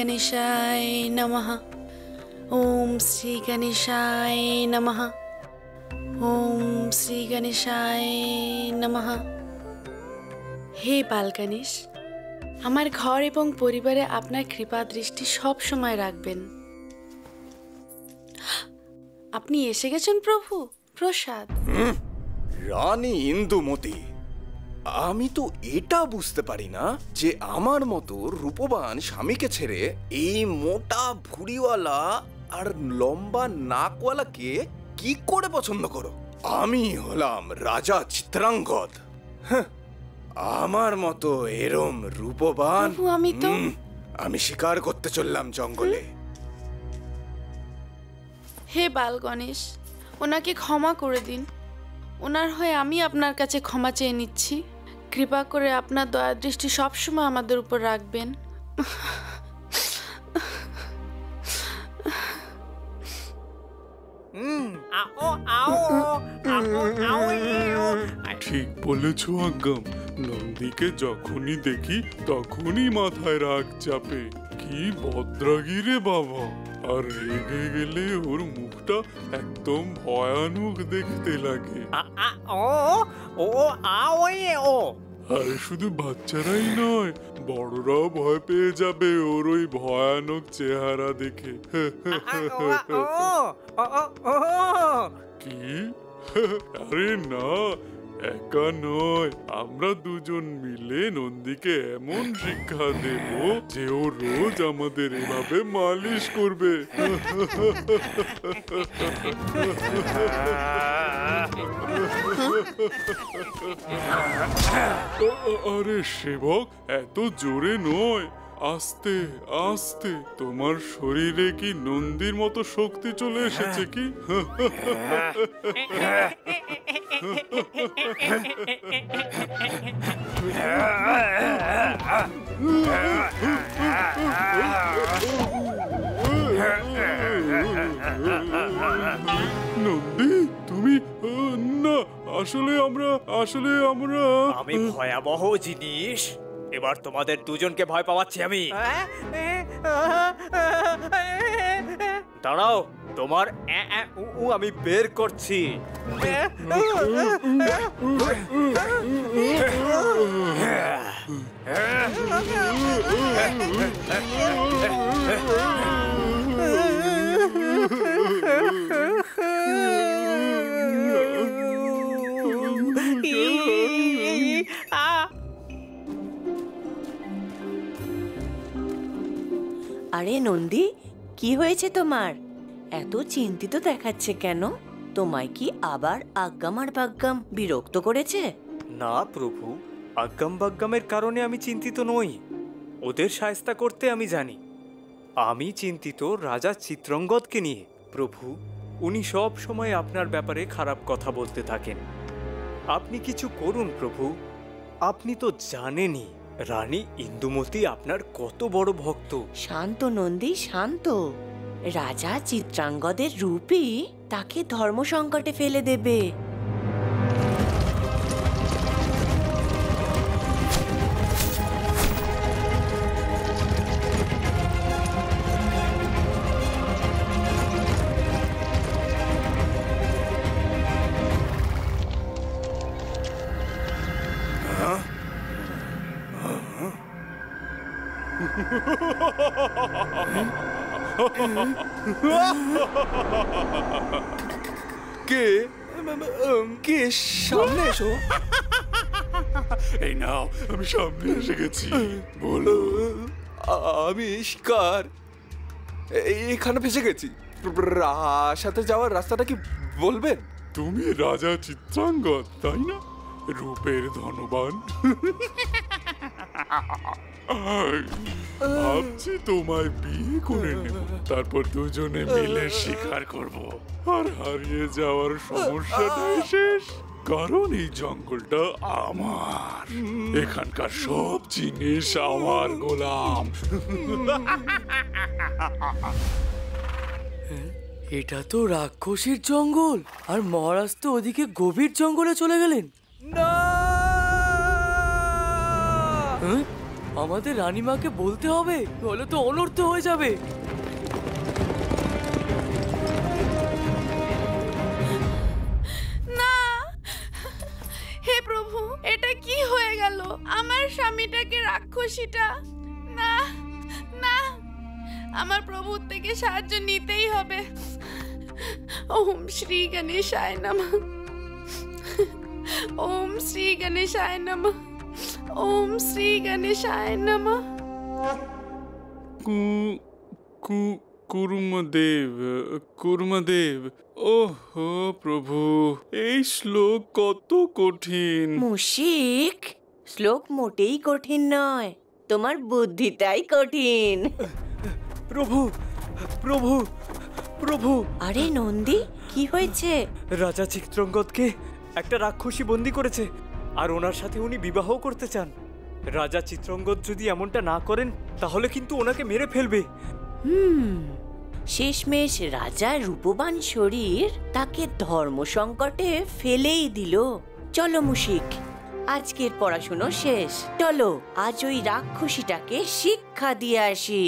গণেশায় নমঃ। ওম শ্রী গণেশায় নমঃ। ওম শ্রী গণেশায় নমঃ। হে বাল গণেশ, আমার ঘর এবং পরিবারে আপনার কৃপা দৃষ্টি সব সময় রাখবেন। আপনি এসে গেছেন প্রভু, প্রসাদ। রানী ইন্দুমতি, আমি তো এটা বুঝতে পারি না যে আমার মতো রূপবান স্বামীকে ছেড়ে এই মোটা ভুড়িওয়ালা আর লম্বা নাকওয়ালাকে কি করে পছন্দ করো। আমি হলাম রাজা চিত্রাঙ্গদ। আমার মতো এরম রূপবান আমি শিকার করতে চললাম জঙ্গলে। হে বাল গণেশ, ওনাকে ক্ষমা করে দিন। ওনার হয়ে আমি আপনার কাছে ক্ষমা চেয়ে নিচ্ছি। কৃপা করে আপনার দয়া দৃষ্টি সবসময় আমাদের উপর রাখবেন। ঠিক বলেছ আজ্ঞাম, নন্দীকে যখনই দেখি তখনই মাথায় রাগ চাপে। কি বদ্রাগী রে বাবা! আর রেগে গেলে ওর মুখটা একদম ভয়ানক দেখতে লাগে। আরে শুধু বাচ্চারাই নয়, বড়রাও ভয় পেয়ে যাবে ওর ওই ভয়ানক চেহারা দেখে। কি? আরে না, একা নয়, আমরা দুজন মিলে নন্দীকে এমন শিক্ষা দেব যে ও রোজ আমাদের এভাবে মালিশ করবে। আরে সেবক, এত জোরে নয়, আস্তে আস্তে। তোমার শরীরে কি নন্দীর মতো শক্তি চলে এসেছে কি? নন্দী, তুমি? না, আসলে আমরা আমি ভয়াবহ জিনিস। এবার তোমাদের দুজনকে ভয় পাওয়াচ্ছি আমি। দাঁড়াও, তোমার আমি বের করছি। আরে নন্দী, কি হয়েছে তোমার? এত চিন্তিত দেখাচ্ছে কেন? তোমায় কি আবার আজ্ঞাম আর বাগ্গাম বিরক্ত করেছে? না প্রভু, আজ্ঞাম বাগ্গামের কারণে আমি চিন্তিত নই। ওদের শায়েস্তা করতে আমি জানি। আমি চিন্তিত রাজা চিত্রাঙ্গদকে নিয়ে। প্রভু, উনি সব সময় আপনার ব্যাপারে খারাপ কথা বলতে থাকেন। আপনি কিছু করুন প্রভু। আপনি তো জানেনই রানী ইন্দুমতি আপনার কত বড় ভক্ত। শান্ত নন্দী, শান্ত। রাজা চিত্রাঙ্গদের রূপই তাকে ধর্ম সংকটে ফেলে দেবে। কে কে সামনে এসো। এই নাও, আমি সামনে এসে গেছি। বলো। আমি শিকার, এখানে ফেসে গেছি। সাথে যাওয়ার রাস্তাটা কি বলবেন? তুমি রাজা চিত্রাঙ্গদ, তাই না? রূপের ধনবান। ভাবছি তোমায় বিয়ে করে নেব, তারপর দুজনে মিলে শিকার করব। আর হারিয়ে যাওয়ার সমস্যাটাই শেষ। কারণ এই জঙ্গলটা আমার, এখানকার সব জিনিস আমার গোলাম। এটা তো রাক্ষসীর জঙ্গল, আর মহারাজ তো ওদিকে গভীর জঙ্গলে চলে গেলেন। আমাদের রানীমাকে বলতে হবে, নইলে তো অনর্থ হয়ে যাবে। না, হে প্রভু, এটা কি হয়ে গেল? আমার স্বামীটাকে রাক্ষসীটা, না না, আমার প্রভুর থেকে সাহায্য নিতেই হবে। ওম শ্রী গণেশায় নমঃ, ওম শ্রী গণেশায় নমঃ, ওম শ্রী গণেশায় নমঃ। কুর্মদেব, কুর্মদেব, ওহো প্রভু, এই শ্লোক কত কঠিন। মুশিক, শ্লোক মোটেই কঠিন নয়, তোমার বুদ্ধিটাই কঠিন। প্রভু, প্রভু, প্রভু! আরে নন্দী, কি হয়েছে? রাজা চিত্রঙ্গদকে একটা রাক্ষসী বন্দি করেছে, আর ওনার সাথে উনি বিবাহ করতে চান। রাজা চিত্রঙ্গদ যদি এমনটা না করেন, তাহলে কিন্তু ওনাকে মেরে ফেলবে। শেষমেশ রাজার রূপবান শরীর তাকে ধর্ম সংকটে ফেলেই দিল। চলো মুশিক, আজকের পড়াশুনো শেষ। চলো আজ ওই রাক্ষসীটাকে শিক্ষা দিয়ে আসি।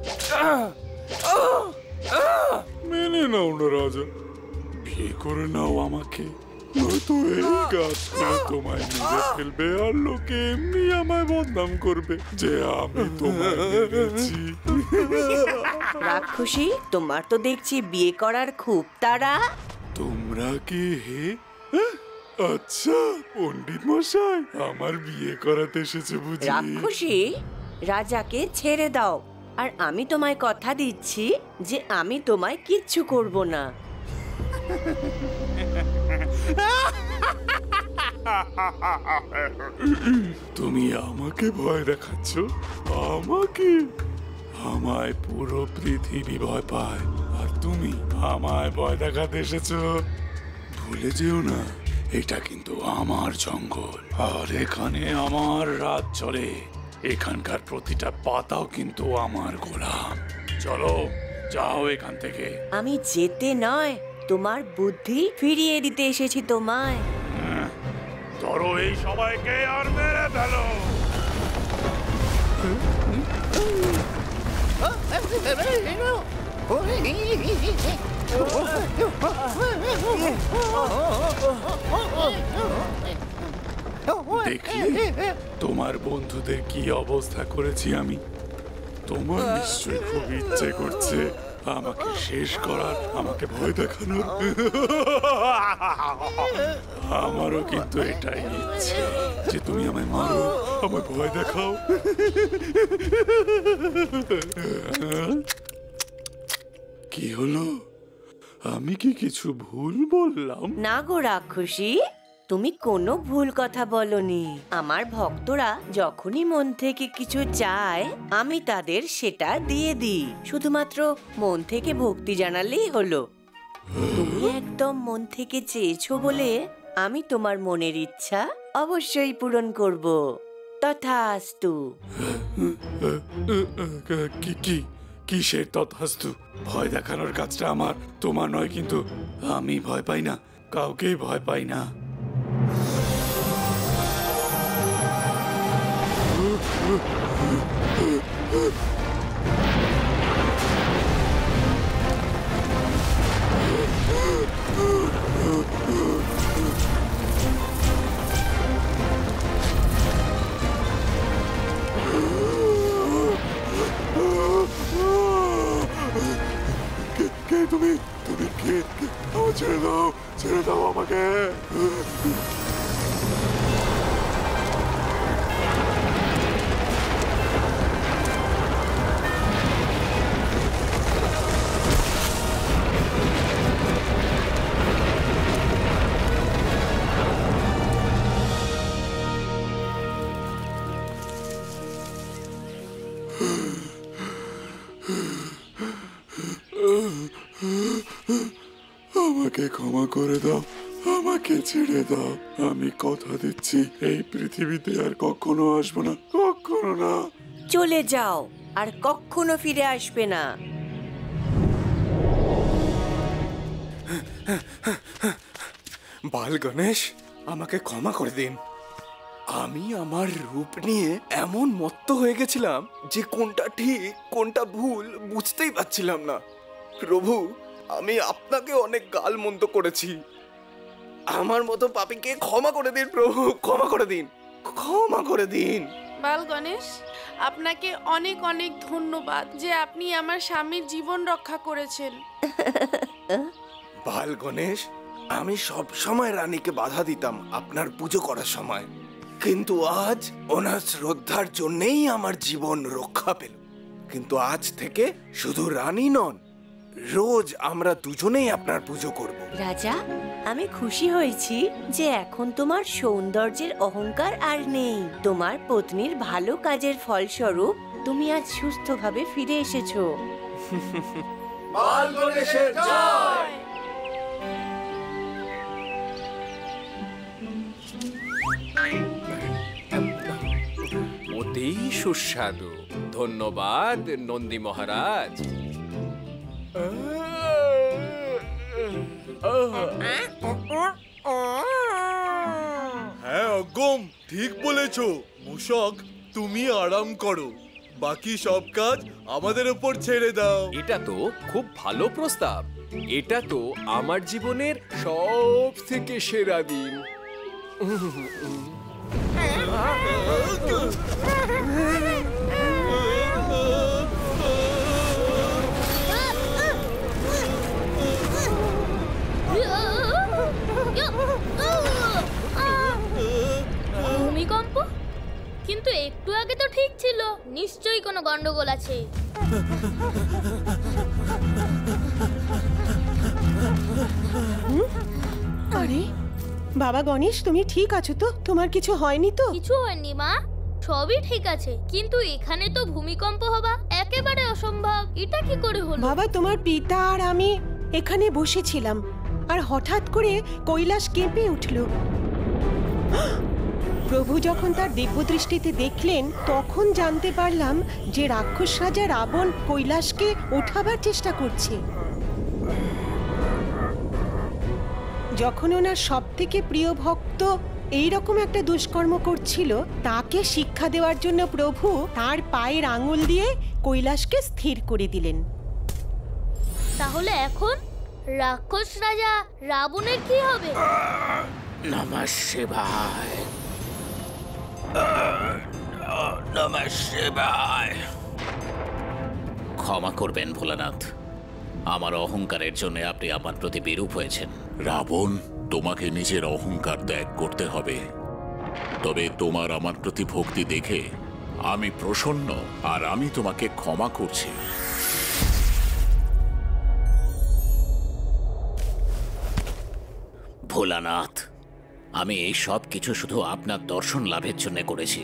মেনে নাও না রাজা, বিয়ে করে নাও আমাকে, নয়তো এই গাছটা তোমায় মেরে ফেলবে, আর লোকে এমনি আমায় বদনাম করবে যে আমি তোমায় মেরেছি। রাক্ষসী, তোমার তো দেখছি বিয়ে করার খুব তাড়া। তোমরা কে হে? আচ্ছা, পণ্ডিত মশাই আমার বিয়ে করাতে এসেছে বুঝি? রাক্ষসী, রাজাকে ছেড়ে দাও, আর আমি তোমায় কথা দিচ্ছি যে আমি তোমায় কিচ্ছু করব না। তুমি আমাকে ভয় দেখাচ্ছ? আমাকে? আমায় পুরো পৃথিবী ভয় পায়, আর তুমি আমায় ভয় দেখাতে এসেছো? ভুলে যেও না, এটা কিন্তু আমার জঙ্গল, আর এখানে আমার রাজ চলে। এখানকার প্রতিটা পাতাও কিন্তু আমার গোলাম। চলো, যাও এখান থেকে। আমি যেতে নয়, তোমার বুদ্ধি ফিরিয়ে দিতে এসেছি তোমায়। ধরো এই সবাইকে আর মেরে ফেলো। দেখলে তোমার বন্ধুদের কি অবস্থা করেছি আমি? তোমার নিশ্চয়ই খুব ইচ্ছে করছে আমাকে শেষ করার, আমাকে ভয় দেখানোর। আমারও কিন্তু এটাই ইচ্ছে যে তুমি আমায় মারো, আমায় ভয় দেখাও। কি হলো? আমি কি কিছু ভুল বললাম? না গো রাক্ষসী, তুমি কোনো ভুল কথা বলনি। আমার ভক্তরা যখনই মন থেকে কিছু চায়, আমি তাদের সেটা দিয়ে দিই। শুধুমাত্র মন থেকে ভক্তি জানালেই হলো। তুমি একদম মন থেকে চেয়েছো বলে আমি তোমার মনের ইচ্ছা অবশ্যই পূরণ করব। তথাস্তু। কিসের তথাস্তু? ভয় দেখানোর কাজটা আমার, তোমার নয় কিন্তু। আমি ভয় পাই না, কাউকেই ভয় পাই না। কে তুমি? তুমি কে? ছেড়ে দাও, ছেড়ে দাও আমাকে। আমাকে ক্ষমা করে দাও, আমাকে ছেড়ে দাও। আমি কথা দিচ্ছি এই পৃথিবীতে আর কখনো আসবো না, কখনো না। চলে যাও, আর কখনো ফিরে আসবে না। বাল গণেশ, আমাকে ক্ষমা করে দিন। আমি আমার রূপ নিয়ে এমন মত্ত হয়ে গেছিলাম যে কোনটা ঠিক কোনটা ভুল বুঝতেই পারছিলাম না। প্রভু, আমি আপনাকে অনেক গালমন্দ করেছি। আমার মতো পাপীকে ক্ষমা করে দিন প্রভু, ক্ষমা করে দিন, ক্ষমা করে দিন। বাল গণেশ, আপনাকে অনেক অনেক ধন্যবাদ যে আপনি আমার স্বামীর জীবন রক্ষা করেছেন। বাল গণেশ, আমি সব সময় রানীকে বাধা দিতাম আপনার পুজো করার সময়, কিন্তু আজ ওনার শ্রদ্ধার জন্যই আমার জীবন রক্ষা পেল। কিন্তু আজ থেকে শুধু রানী নন, রোজ আমরা দুজনেই আপনার পুজো করব। রাজা, আমি খুশি হয়েছি যে এখন তোমার সৌন্দর্যের অহংকার আর নেই। তোমার পত্নীর ভালো কাজের ফলস্বরূপ তুমি আজ সুস্থভাবে ফিরে এসেছো। বাল গণেশের জয়। অতি সুস্বাদু। ধন্যবাদ নন্দী মহারাজ। হ্যাঁ অগম, ঠিক বলেছো। মূষক, তুমি আরাম করো, বাকি সব কাজ আমাদের উপর ছেড়ে দাও। এটা তো খুব ভালো প্রস্তাব। এটা তো আমার জীবনের সব থেকে সেরা দিন। ভূমিকম্প? কিন্তু একটু আগে তো ঠিক ছিল। নিশ্চয়ই কোনো গন্ডগোল আছে। আরে বাবা গণেশ, তুমি ঠিক আছো তো? তোমার কিছু হয়নি তো? কিছু হয়নি মা, সবই ঠিক আছে। কিন্তু এখানে তো ভূমিকম্প হওয়া একেবারে অসম্ভব। এটা কি করে হলো? বাবা, তোমার পিতা আর আমি এখানে বসেছিলাম, আর হঠাৎ করে কৈলাস কেঁপে উঠল। প্রভু যখন তার দিব্যদৃষ্টিতে দেখলেন, তখন জানতে পারলাম যে রাক্ষস রাজা রাবণ কৈলাসকে ওঠাবার চেষ্টা করছে। যখন ওনার সব থেকে প্রিয় ভক্ত এইরকম একটা দুষ্কর্ম করছিল, তাকে শিক্ষা দেওয়ার জন্য প্রভু তার পায়ের আঙুল দিয়ে কৈলাসকে স্থির করে দিলেন। তাহলে এখন রাক্ষস রাজা রাবণের কি হবে? নমঃ শিবায়, নমঃ শিবায়। ক্ষমা করবেন ভোলানাথ, আমার অহংকারের জন্য আপনি আমার প্রতি বিরূপ হয়েছেন। রাবণ, তোমাকে নিজের অহংকার ত্যাগ করতে হবে। তবে তোমার আমার প্রতি ভক্তি দেখে আমি প্রসন্ন, আর আমি তোমাকে ক্ষমা করছি। ভোলানাথ, আমি এই সব কিছু শুধু আপনার দর্শন লাভের জন্য করেছি।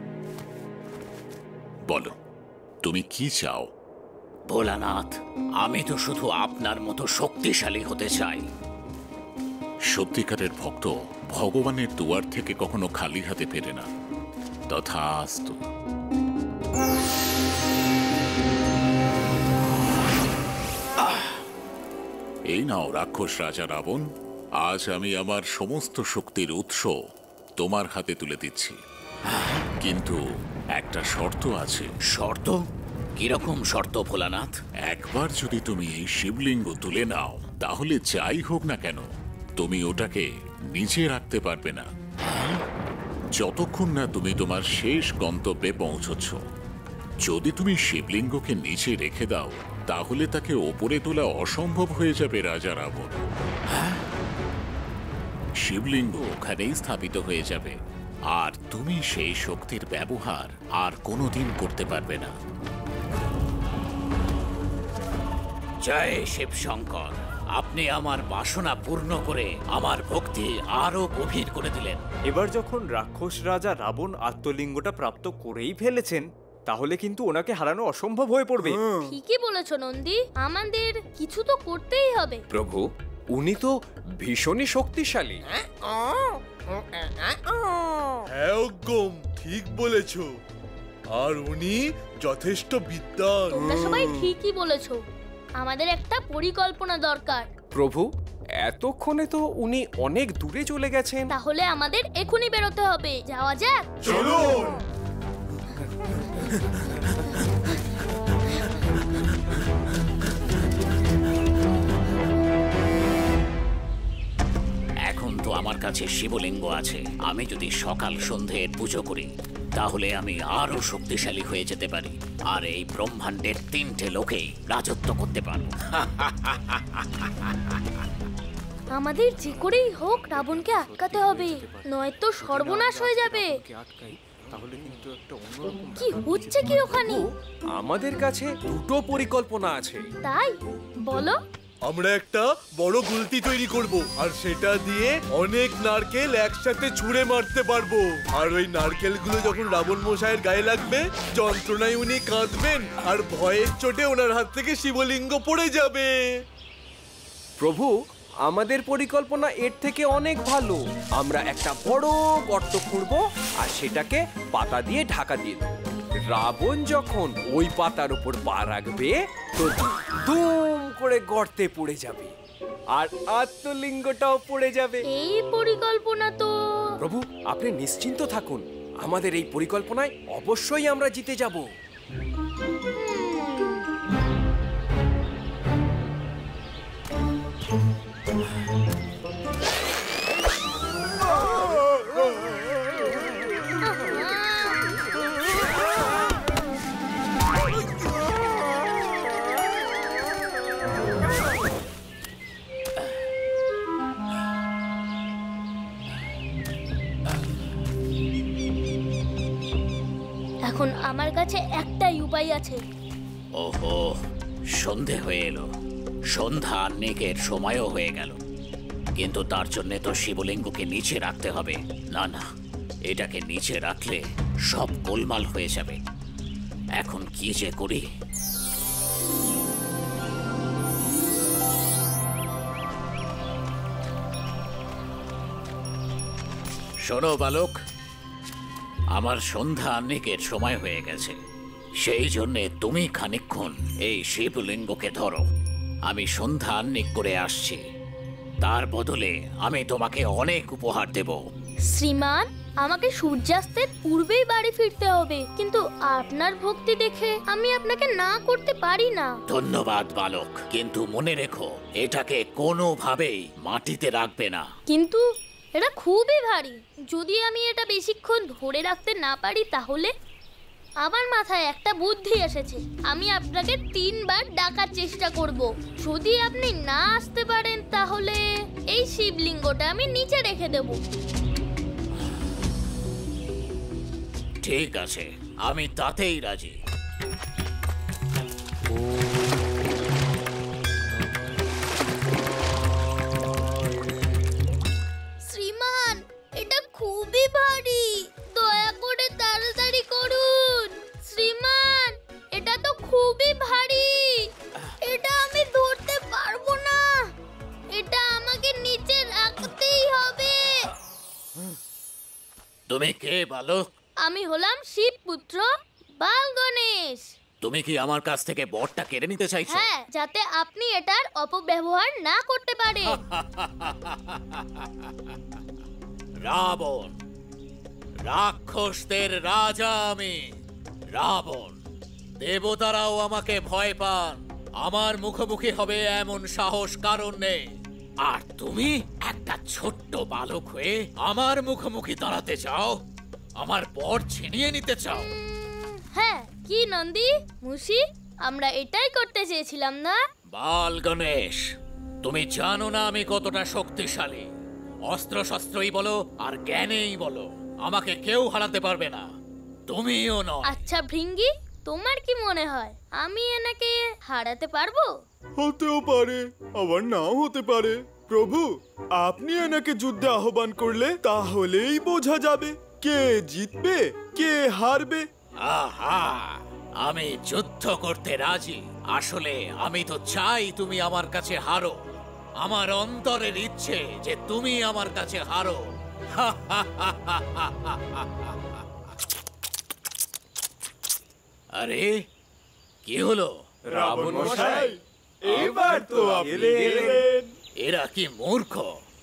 বলো, তুমি কি চাও? ভোলানাথ, আমি তো শুধু আপনার মতো শক্তিশালী হতে চাই। সত্যিকারের ভক্ত ভগবানের দুয়ার থেকে কখনো খালি হাতে ফেরে না। তথাস্তু। এই নাও রাক্ষস রাজা রাবণ, আজ আমি আমার সমস্ত শক্তির উৎস তোমার হাতে তুলে দিচ্ছি। কিন্তু একটা শর্ত আছে। শর্ত? কিরকম শর্ত ভোলানাথ? একবার যদি তুমি এই শিবলিঙ্গ তুলে নাও, তাহলে যাই হোক না কেন তুমি ওটাকে নিচে রাখতে পারবে না, যতক্ষণ না তুমি তোমার শেষ গন্তব্যে পৌঁছচ্ছ। যদি তুমি শিবলিঙ্গকে নিচে রেখে দাও, তাহলে তাকে ওপরে তোলা অসম্ভব হয়ে যাবে রাজা রাবণ। শিবলিঙ্গ ওখানেই স্থাপিত হয়ে যাবে, আর তুমি সেই শক্তির ব্যবহার আর কোনোদিন করতে পারবে না। জয় শিব শঙ্কর, আপনি আমার বাসনা পূর্ণ করে আমার ভক্তি আরো গভীর করে দিলেন। এবার যখন রাক্ষস রাজা রাবণ আত্মলিঙ্গটা প্রাপ্ত করেই ফেলেছেন, তাহলে কিন্তু ওনাকে হারানো অসম্ভব হয়ে পড়বে। ঠিকই বলেছো নন্দী, আমাদের কিছু তো করতেই হবে। প্রভু, উনি তো ভীষণই শক্তিশালী। হ্যাঁ অগম, ঠিক বলেছো। আর উনি যথেষ্ট বিদ্বান। তোমরা সবাই ঠিকই বলেছো। আমাদের একটা পরিকল্পনা দরকার। প্রভু, এতক্ষণে তো উনি অনেক দূরে চলে গেছেন। তাহলে আমাদের এখনই বেরোতে হবে। যাওয়া যাক। চলুন। এখন তো আমার কাছে শিবলিঙ্গ আছে। আমি যদি সকাল সন্ধে পুজো করি তাহলে আমি আরো শক্তিশালী হয়ে যেতে পারি, আর এই ব্রহ্মাণ্ডের 3টে লোকেই রাজত্ব করতে পারবো। আমাদের যে করেই হোক রাবণকে আটকাতে হবে, নয়তো সর্বনাশ হয়ে যাবে। কি হচ্ছে কি ওখানে? আমাদের কাছে দুটো পরিকল্পনা আছে। তাই বলো। আমরা একটা বড় গুলতি তৈরি করব, আর সেটা দিয়ে অনেক নারকেল একসাথে ছুঁড়ে মারতে পারবো। আর ওই নারকেলগুলো যখন রাবণ মশাইয়ের গায়ে লাগবে, যন্ত্রণায় উনি কাঁদবেন, আর ভয়ের চোটে ওনার হাত থেকে শিবলিঙ্গ পড়ে যাবে। প্রভু, আমাদের পরিকল্পনা এর থেকে অনেক ভালো। আমরা একটা বড় গর্ত খুঁড়বো আর সেটাকে পাতা দিয়ে ঢাকা দিয়ে দেবো। রাবণ যখন ওই পাতার উপর পা রাখবে তো দুম করে গর্তে পড়ে যাবে, আর আত্মলিঙ্গটাও পড়ে যাবে। এই পরিকল্পনা তো... প্রভু, আপনি নিশ্চিন্ত থাকুন, আমাদের এই পরিকল্পনায় অবশ্যই আমরা জিতে যাব। এখন আমার কাছে একটাই উপায় আছে। ওহো, সন্ধে হয়ে এলো। সন্ধ্যা আহ্নিকের সময়ও হয়ে গেল, কিন্তু তার জন্য তো শিবলিঙ্গকে নিচে রাখতে হবে। না না, এটাকে নিচে রাখলে সব গোলমাল হয়ে যাবে। এখন কি যে করি? শোনো বালক, আমার সন্ধ্যা আহ্নিকের সময় হয়ে গেছে। সেই জন্যে তুমি খানিকক্ষণ এই শিবলিঙ্গকে ধরো। আমি সন্ধ্যা আহ্নিক করে আসছি, তার বদলে আমি তোমাকে অনেক উপহার দেব। শ্রীমান, আমাকে সূর্যাস্তের পূর্বেই বাড়ি ফিরতে হবে, কিন্তু আপনার ভক্তি দেখে আমি আপনাকে না করতে পারি না। ধন্যবাদ বালক, কিন্তু মনে রেখো এটাকে কোনোভাবেই মাটিতে রাখবে না। কিন্তু এটা খুবই ভারী, যদি আমি এটা বেশিক্ষণ ধরে রাখতে না পারি তাহলে? আমার মাথায় একটা বুদ্ধি এসেছে। আমি আপনাকে 3 বার ডাকার চেষ্টা করব। যদি আপনি না আসতে পারেন তাহলে এই শিবলিঙ্গটা আমি নিচে রেখে দেব। ঠিক আছে, আমি তাতেই রাজি। শ্রীমান, এটা খুবই ভারী, দয়া করে তাড়াতাড়ি করুন। শ্রীমান, এটা তো খুবই ভারী, এটা আমি ধরতে পারবো না। এটা আমাকে নিচে রাখতেই হবে। তুমি কে বালক? আমি হলাম শিবপুত্র বাল গণেশ। তুমি কি আমার কাছ থেকে বরটা কেড়ে নিতে চাইছো? হ্যাঁ, যাতে আপনি এটার অপব্যবহার না করতে পারেন। রাবণ, রাক্ষসদের রাজা আমি রাবণ। দেবতারাও আমাকে ভয় পান, আমার মুখোমুখি হবে এমন সাহস কারণ নেই। আর তুমি একটা ছোট্ট বালক হয়ে আমার মুখোমুখি দাঁড়াতে চাও, আমার বর ছিনিয়ে নিতে চাও? হ্যাঁ, কি নন্দী, মুশি, আমরা এটাই করতে চেয়েছিলাম না? বাল গণেশ, তুমি জানো না আমি কতটা শক্তিশালী। অস্ত্র শস্ত্রই বলো আর জ্ঞানেই বলো, আমাকে কেউ হারাতে পারবে না, তুমিও নয়। আচ্ছা ভৃঙ্গি, তোমার কি মনে হয় আমি এনাকে হারাতে পারবো? হতেও পারে, আবার নাও হতে পারে। প্রভু, আপনি এনাকে যুদ্ধে আহ্বান করলে তাহলেই বোঝা যাবে কে জিতবে কে হারবে। আহা, আমি যুদ্ধ করতে রাজি। আসলে আমি তো চাই তুমি আমার কাছে হারো। আমার অন্তরের ইচ্ছে যে তুমি আমার কাছে হারো। আরে কি হলো? রাবণ মশাই, এবার তো আপনি গেলেন। এরা কি মূর্খ!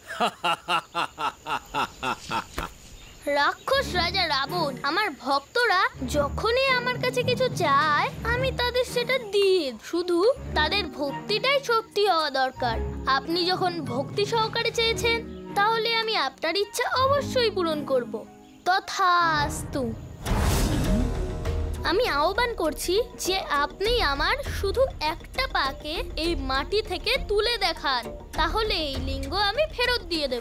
রাক্ষস রাজা রাবণ আমার ভক্তরা যখনই আমার কাছে কিছু চায় আমি তাদের সেটা দিই, শুধু তাদের ভক্তিটাই সত্যি হওয়া দরকার। আপনি যখন ভক্তি সহকারে চেয়েছেন তাহলে আমি আপনার ইচ্ছা অবশ্যই পূরণ করব। তথাস্তু। আমি আহ্বান করছি যে আপনি আমার শুধু একটা পাকে এই মাটি থেকে তুলে দেখান, তাহলে এই লিঙ্গ আমি ফেরত দিয়ে দেব।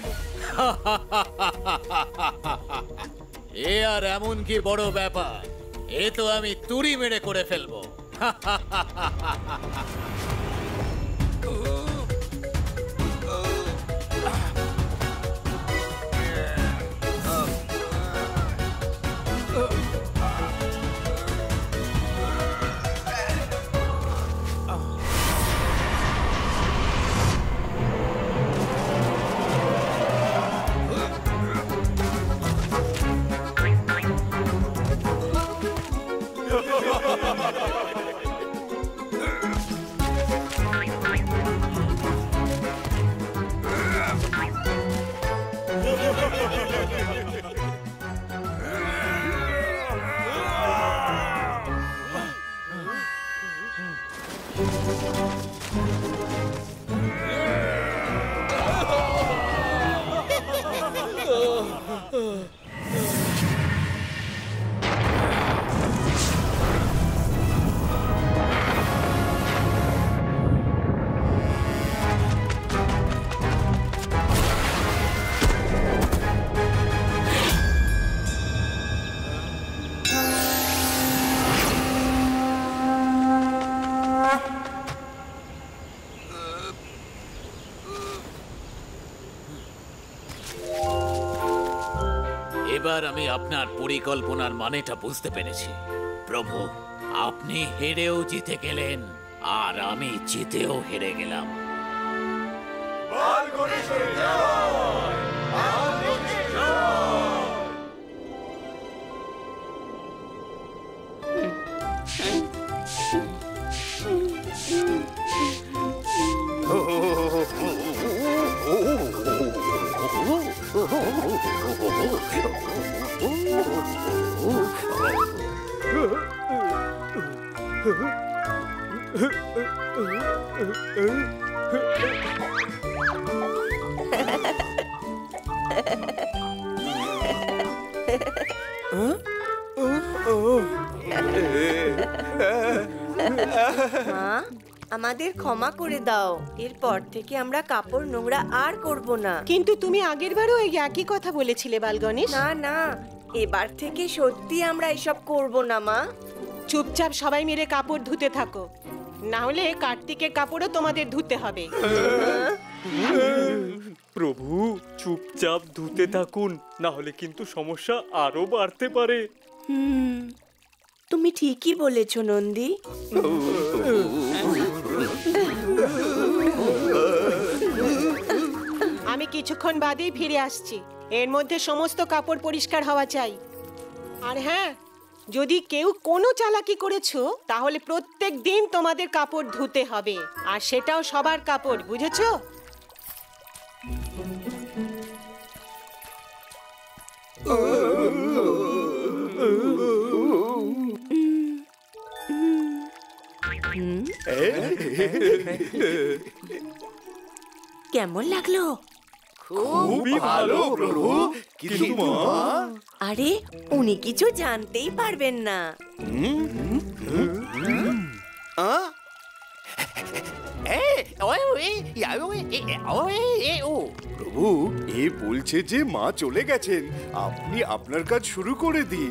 এ আর এমন কি বড় ব্যাপার? এ তো আমি তুড়ি মেরে করে ফেলবো। এবার আমি আপনার পরিকল্পনার মানেটা বুঝতে পেরেছি। প্রভু, আপনি হেরেও জিতে গেলেন আর আমি জিতেও হেরে গেলাম। মা, আমাদের ক্ষমা করে দাও। এরপর থেকে আমরা কাপড় নোংরা আর করব না। কিন্তু তুমি আগেরবারও এই একই কথা বলেছিলে বাল গণেশ। না না, এবার থেকে সত্যি আমরা এসব করব না মা। চুপচাপ সবাই মিলে কাপড় ধুতে থাকো, না হলে কার্তিকের কাপড়ও তোমাদের ধুতে হবে। প্রভু, চুপচাপ ধুতে থাকুন, না হলে কিন্তু সমস্যা আরো বাড়তে পারে। তুমি ঠিকই বলেছো নন্দী। আমি কিছুক্ষণ বাদেই ফিরে আসছি। এর মধ্যে সমস্ত কাপড় পরিষ্কার হওয়া চাই। আর হ্যাঁ, যদি কেউ কোনো চালাকি করেছো তাহলে প্রত্যেক দিন তোমাদের কাপড় ধুতে হবে, আর সেটাও সবার কাপড়, বুঝেছো? কেমন লাগলো? খুবই ভালো প্রভু, কিন্তু মা, আরে উনি কিছু জানতেই পারবেন না। প্রভু, এ বলছে যে মা চলে গেছেন, আপনি আপনার কাজ শুরু করে দিন।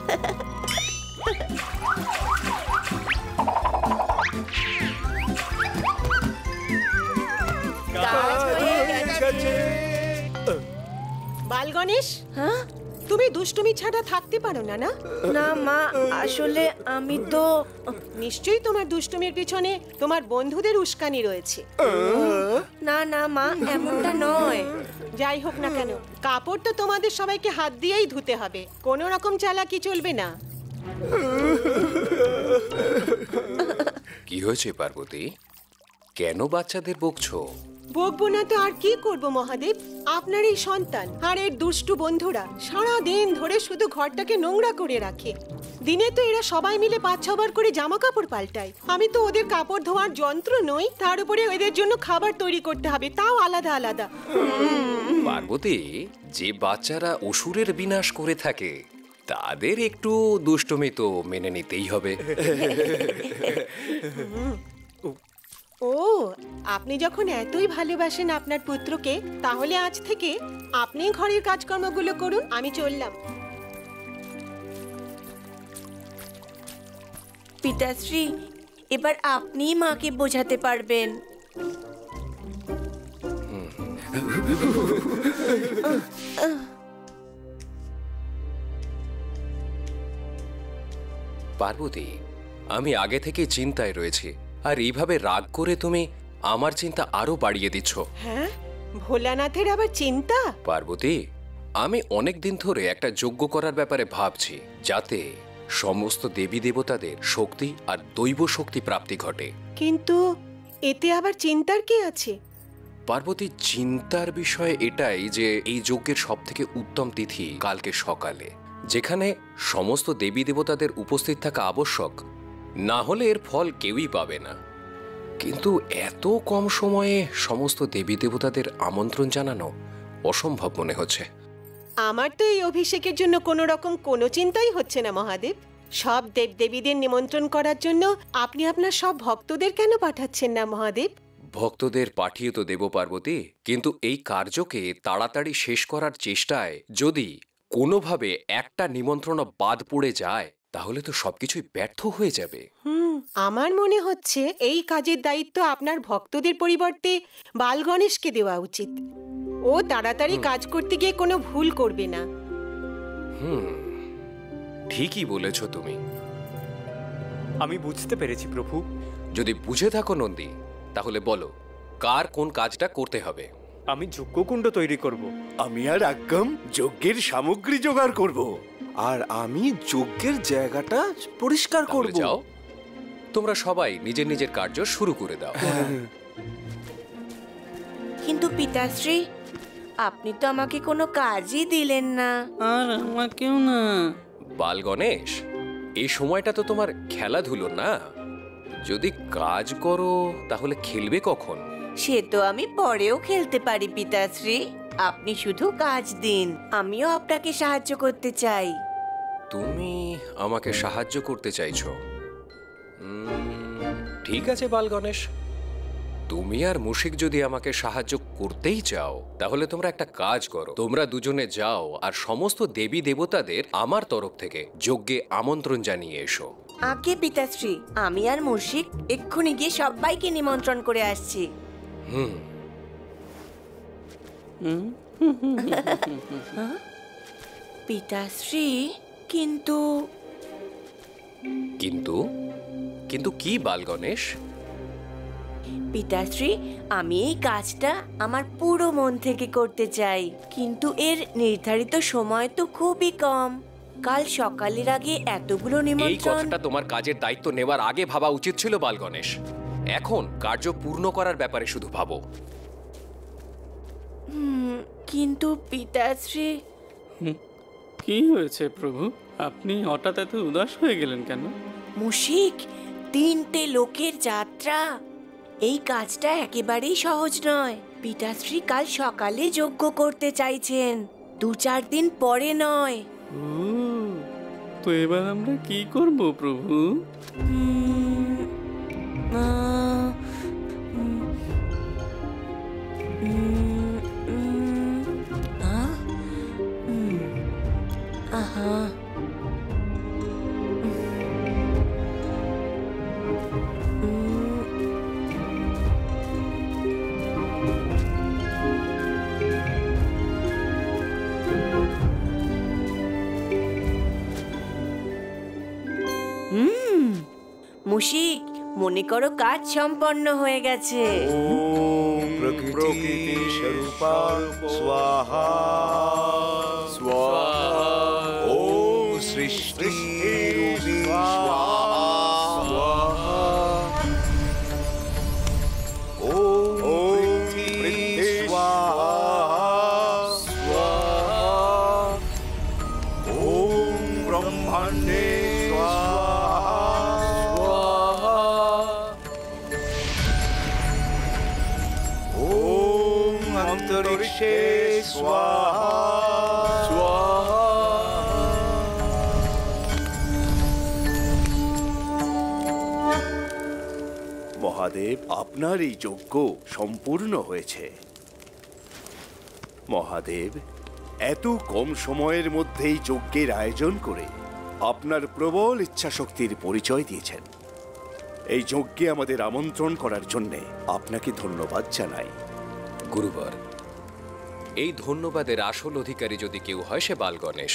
বাল গণেশ, হ্যাঁ, তুমি দুষ্টুমি ছাড়া থাকতে পারো না? না না মা, আসলে আমি তো... নিশ্চয়ই তোমার দুষ্টুমির পিছনে তোমার বন্ধুদের উস্কানি রয়েছে। না না মা, এমনটা নয়। যাই হোক না কেন, কাপড় তো তোমাদের সবাইকে হাত দিয়েই ধুতে হবে, কোনো রকম চালাকি চলবে না। কি হয়েছে পার্বতী? কেন বাচ্চাদের বকছো? বকবো না তো আর কি করব মহাদেব? আপনার এই সন্তান আর এর দুষ্টু বন্ধুরা সারা দিন ধরে শুধু ঘরটাকে নোংরা করে রাখে। দিনে তো এরা সবাই মিলে 5-6 বার করে জামা কাপড় পাল্টায়। আমি তো ওদের কাপড় ধোয়ার যন্ত্র নই, তার উপরে এদের জন্য খাবার তৈরি করতে হবে, তাও আলাদা আলাদা। পার্বতী, যে বাচ্চারা অসুরের বিনাশ করে থাকে তাদের একটু দুষ্টুমি তো মেনে নিতেই হবে। ও, আপনি যখন এতই ভালোবাসেন আপনার পুত্রকে, তাহলে আজ থেকে আপনি ঘরের কাজকর্মগুলো করুন, আমি চললাম। পিতাশ্রী, এবার আপনিই মাকে বোঝাতে পারবেন। পার্বতী, আমি আগে থেকে চিন্তায় রয়েছি, আর এইভাবে রাগ করে তুমি আমার চিন্তা আরো বাড়িয়ে দিচ্ছ। হ্যাঁ, ভোলানাথের আবার চিন্তা? পার্বতী, আমি অনেক দিন ধরে একটা যজ্ঞ করার ব্যাপারে ভাবছি, যাতে সমস্ত দেবী দেবতাদের শক্তি আর দৈব শক্তি প্রাপ্তি ঘটে। কিন্তু এতে আবার চিন্তার কি আছে? পার্বতী, চিন্তার বিষয় এটাই যে এই যজ্ঞের সব থেকে উত্তম তিথি কালকে সকালে, যেখানে সমস্ত দেবী দেবতাদের উপস্থিত থাকা আবশ্যক, না হলে এর ফল কেউই পাবে না। কিন্তু এত কম সময়ে সমস্ত দেবী দেবতাদের আমন্ত্রণ জানানো অসম্ভব মনে হচ্ছে। আমার তো এই অভিষেকের জন্য কোনো রকম কোনো চিন্তাই হচ্ছে না মহাদেব। সব দেবদেবীদের নিমন্ত্রণ করার জন্য আপনি আপনার সব ভক্তদের কেন পাঠাচ্ছেন না মহাদেব? ভক্তদের পাঠিয়ে তো দেব পার্বতী, কিন্তু এই কার্যকে তাড়াতাড়ি শেষ করার চেষ্টায় যদি কোনোভাবে একটা নিমন্ত্রণ বাদ পড়ে যায়, তাহলে তো সবকিছুই ব্যর্থ হয়ে যাবে। আমার মনে হচ্ছে এই কাজের দায়িত্ব আপনার ভক্তদের পরিবর্তে বাল গণেশকে দেওয়া উচিত। ও তাড়াতাড়ি কাজ করতে গিয়ে কোনো ভুল করবে না। ঠিকই বলেছ তুমি। আমি বুঝতে পেরেছি প্রভু। যদি বুঝে থাকো নন্দী, তাহলে বলো কার কোন কাজটা করতে হবে। আমি যজ্ঞকুণ্ড তৈরি করব। আমি আর আজ্ঞম যজ্ঞের সামগ্রী জোগাড় করব। আর আমি যজ্ঞের জায়গাটা পরিষ্কার করব। যাও, তোমরা সবাই নিজের নিজের কার্য শুরু করে দাও। কিন্তু পিতাশ্রী, আপনি তো আমাকে কোনো কাজই দিলেন না। আর আমাকেও না। বাল গণেশ, এই সময়টা তো তোমার খেলাধুলো না। যদি কাজ করো তাহলে খেলবে কখন? সে তো আমি পরেও খেলতে পারি পিতাশ্রী, আপনি শুধু কাজ দিন, আমিও আপনাকে সাহায্য করতে চাই। তুমি আমাকে সাহায্য করতে চাইছো? ঠিক আছে বাল গণেশ, তুমি আর মুশিক যদি আমাকে সাহায্য করতেই চাও, তাহলে তোমরা একটা কাজ করো, তোমরা দুজনে যাও আর সমস্ত দেবী দেবতাদের আমার তরফ থেকে যজ্ঞে আমন্ত্রণ জানিয়ে এসো। আগে পিতাশ্রী, আমি আর মুশিক এক্ষুনি গিয়ে সবাইকে নিমন্ত্রণ করে আসছি। পিতাশ্রী, কিন্তু কিন্তু কিন্তু কি বাল গণেশ? পিতাশ্রী, আমি এই কাজটা আমার পুরো মন থেকে করতে চাই, কিন্তু এর নির্ধারিত সময় তো খুবই কম। কাল সকালের আগে এতগুলো এই নিমন্ত্রণ। কথাটা তোমার কাজের দায়িত্ব নেওয়ার আগে ভাবা উচিত ছিল বাল গণেশ। এখন কার্য পূর্ণ করার ব্যাপারে শুধু ভাবো। কিন্তু পিতাশ্রী। কি হয়েছে প্রভু? আপনি হঠাৎ এত উদাস হয়ে গেলেন কেন? মুশিক, 3টে লোকের যাত্রা, এই কাজটা একেবারেই সহজ নয়। পিতাশ্রী কাল সকালে যজ্ঞ করতে চাইছেন, 2-4 দিন পরে নয়। তো এবার আমরা কি করব প্রভু? মুশিক, মনে করো কাজ সম্পন্ন হয়ে গেছে। প্রকৃতি স্বরূপা স্বাহা স্বাহা। ওম সৃষ্টি স্বাহা স্বাহা। ওম অন্তরিক্ষে স্বাহা স্বাহা। মহাদেব, আপনার এই যজ্ঞ সম্পূর্ণ হয়েছে। মহাদেব, এত কম সময়ের মধ্যেই যজ্ঞের আয়োজন করে আপনার প্রবল ইচ্ছাশক্তির পরিচয় দিয়েছেন। এই যজ্ঞে আমাদের আমন্ত্রণ করার জন্য আপনাকে ধন্যবাদ জানাই। গুরুবার, এই ধন্যবাদের আসল অধিকারী যদি কেউ হয় সে বাল গণেশ।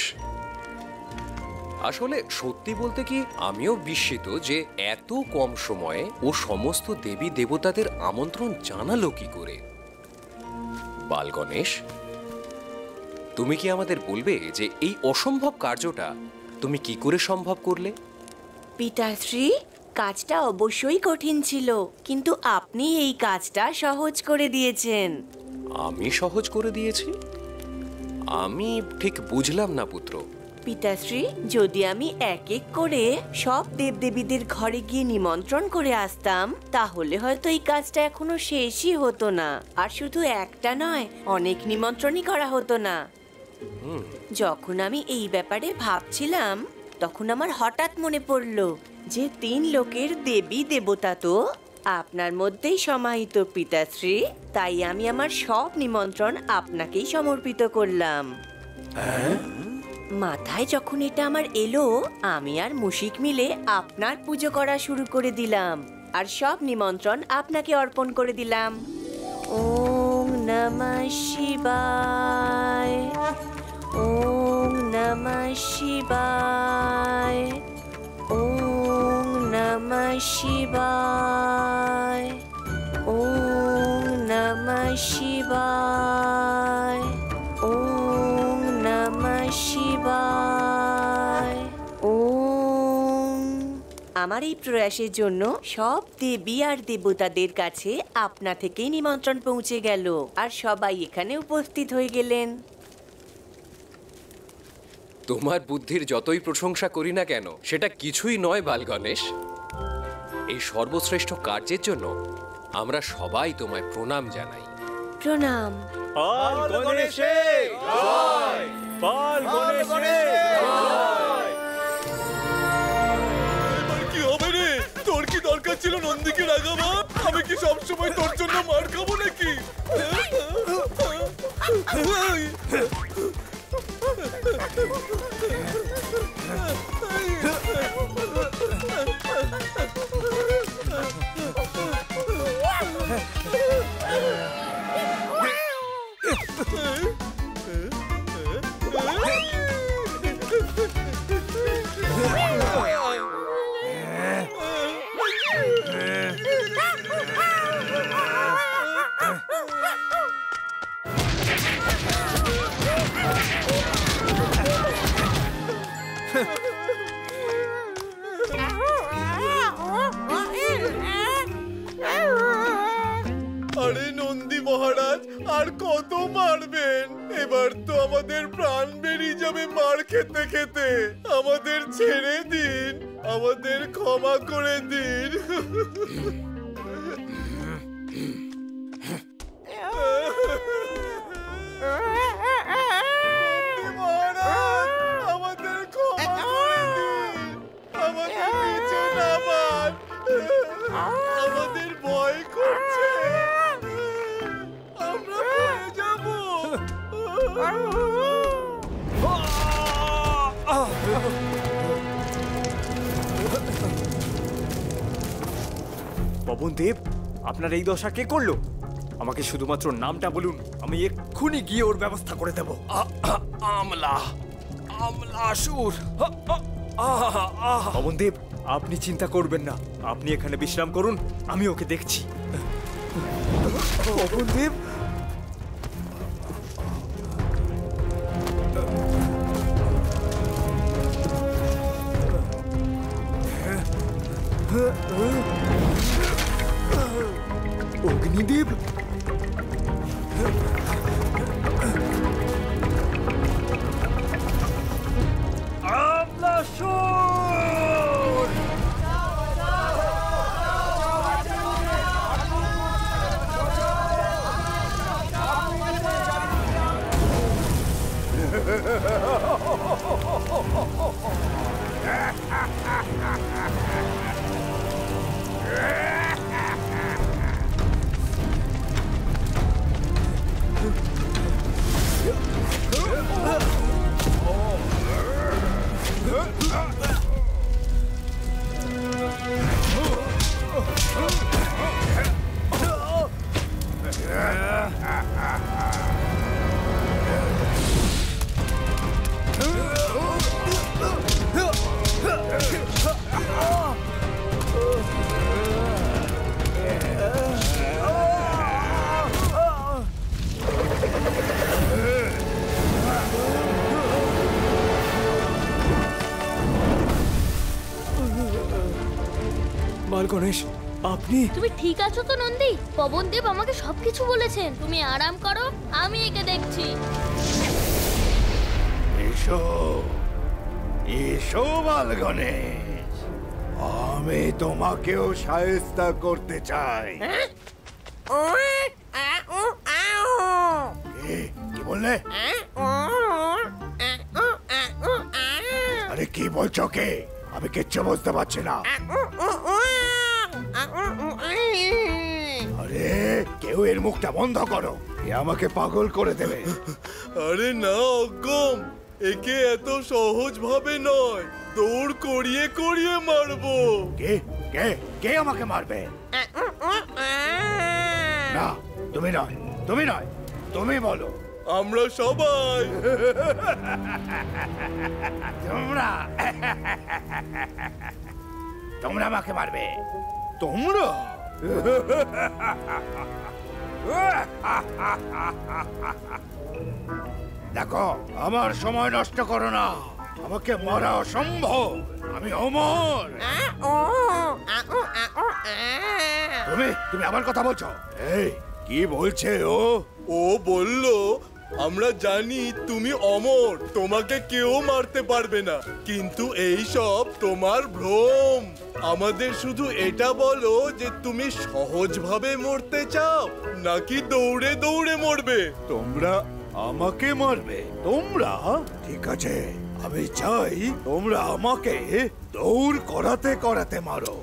আসলে সত্যি বলতে কি আমিও বিস্মিত যে এত কম সময়ে ও সমস্ত দেবী দেবতাদের আমন্ত্রণ জানালো কি করে। বাল গণেশ, তুমি কি আমাদের বলবে যে এই অসম্ভব কার্যটা তুমি কি করে সম্ভব করলে? পিতাশ্রী, কাজটা অবশ্যই কঠিন ছিল, কিন্তু আপনি এই কাজটা সহজ করে দিয়েছেন। আমি সহজ করে দিয়েছি? আমি ঠিক বুঝলাম না পুত্র। পিতাশ্রী, যদি আমি এক এক করে সব দেবদেবীদের ঘরে গিয়ে নিমন্ত্রণ করে আসতাম তাহলে হয়তো এই কাজটা এখনো শেষই হতো না। আর শুধু একটা নয়, অনেক নিমন্ত্রণই করা হতো না। যখন আমি এই ব্যাপারে ভাবছিলাম তখন আমার হঠাৎ মনে পড়ল যে 3 লোকের দেবী দেবতা তো আপনার মধ্যেই সমাহিত পিতাশ্রী। তাই আমি আমার সব নিমন্ত্রণ আপনাকেই সমর্পিত করলাম। মাথায় যখন এটা আমার এলো, আমি আর মুশিক মিলে আপনার পুজো করা শুরু করে দিলাম আর সব নিমন্ত্রণ আপনাকে অর্পণ করে দিলাম। ওম নমঃ শিবায়, ওম নমঃ শিবায়, ওম নমঃ শিবায়, ওম নমঃ শিবায়, ওম নমঃ শিবায়, ওম। আমার এই প্রয়াসের জন্য সব দেবী আর দেবতাদের কাছে আপনা থেকেই নিমন্ত্রণ পৌঁছে গেল আর সবাই এখানে উপস্থিত হয়ে গেলেন। তোমার বুদ্ধির যতই প্রশংসা করি না কেন সেটা কিছুই নয় বাল গণেশ। এই সর্বশ্রেষ্ঠ কার্যের জন্য আমরা সবাই তোমায় প্রণাম জানাই। প্রণাম। বাল গণেশে জয়, বাল গণেশে জয়। এবার কি হবে রে? তোর কি দরকার ছিল নন্দীকে রাগাবা? আমি কি সবসময় তোর জন্য মার খাবো নাকি? আরে নন্দী মহারাজ, আর কত মারবেন? এবার তো আমাদের প্রাণ বেরিয়ে যাবে মার খেতে খেতে। আমাদের ছেড়ে দিন, আমাদের ক্ষমা করে দিন। মহারাজ, আমাদের ক্ষমা করে দিন, আমাদের পিছু নামান। আমাদের ভয় করছে, আমরা পড়ে যাব। পবনদেব, আপনার এই দশা কে করলো? আমাকে শুধুমাত্র নামটা বলুন, আমি এক্ষুনি গিয়ে ওর ব্যবস্থা করে দেব। আমলা, আমলাসুর। পবনদেব, আপনি চিন্তা করবেন না, আপনি এখানে বিশ্রাম করুন, আমি ওকে দেখছি। পবনদেব, অগ্নিদেব, বাল গণেশ, আপনি তুমি ঠিক আছো তো নন্দী? পবনদেব আমাকে সবকিছু বলেছেন। তুমি আরাম করো, আমি একে দেখছি। এসো এসো বাল গণেশ, আমি তোমাকেও শায়েস্তা করতে চাই। কি বললে? আরে কি বলছো কে? আমি কিচ্ছু বুঝতে পারছি না। আরে কেউ এর মুখটা বন্ধ করো, এ আমাকে পাগল করে দেবে। আরে না অজ্ঞম, একে এত সহজ ভাবে নয়, দৌড় করিয়ে করিয়ে মারবো। কে কে কে আমাকে মারবে? না তুমি নয়, তুমি নয়, তুমি বলো। আমরা সবাই। তোমরা তোমরা আমাকে মারবে? তোমরা দেখো, আমার সময় নষ্ট করো না, আমাকে মারা অসম্ভব, আমি অমর। তুমি তুমি আমার কথা বলছো? এই কি বলছে ও? ও বলল, আমরা জানি তুমি অমর, তোমাকে কেউ মারতে পারবে না, কিন্তু এই সব তোমার ভ্রম। আমাদের শুধু এটা বলো যে তুমি সহজভাবে মরতে চাও নাকি দৌড়ে দৌড়ে মরবে। তোমরা আমাকে মারবে? তোমরা? ঠিক আছে, আমি চাই তোমরা আমাকে দৌড় করাতে করাতে মারো।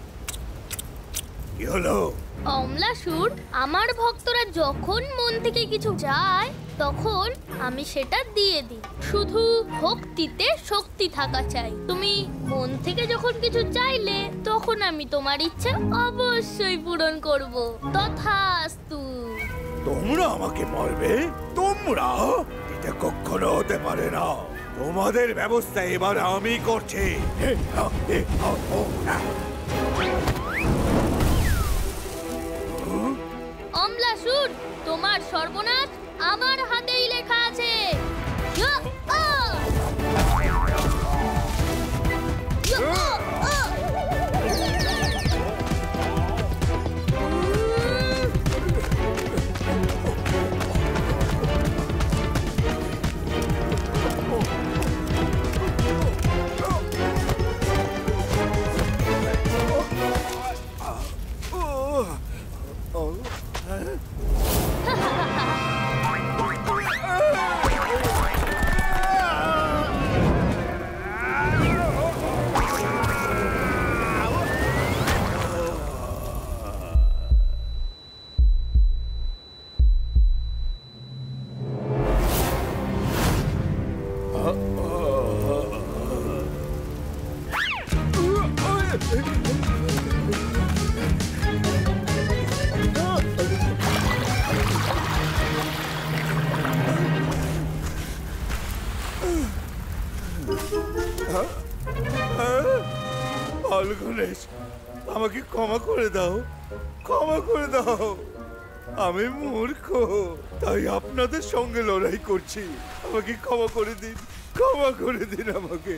কি হলো? অমলাসুর, আমার ভক্তরা যখন মন থেকে কিছু চায় তখন আমি সেটা দিয়ে দিই। শুধু ভক্তিতে শক্তি থাকা চাই। তুমি মন থেকে যখন কিছু চাইলে তখন আমি তোমার ইচ্ছা অবশ্যই পূরণ করব। তথাস্তু। তোমরা আমাকে মারবে? তোমরা? এটা কখনো হতে পারে না। তোমাদের ব্যবস্থা এবার আমি করছি। অমলাসুর, তোমার সর্বনাশ আমার হাতেই লেখা আছে। বাল গণেশ, আমাকে ক্ষমা করে দাও, ক্ষমা করে দাও। আমি মূর্খ, তাই আপনাদের সঙ্গে লড়াই করছি। আমাকে ক্ষমা করে দিন, ক্ষমা করে দিন আমাকে।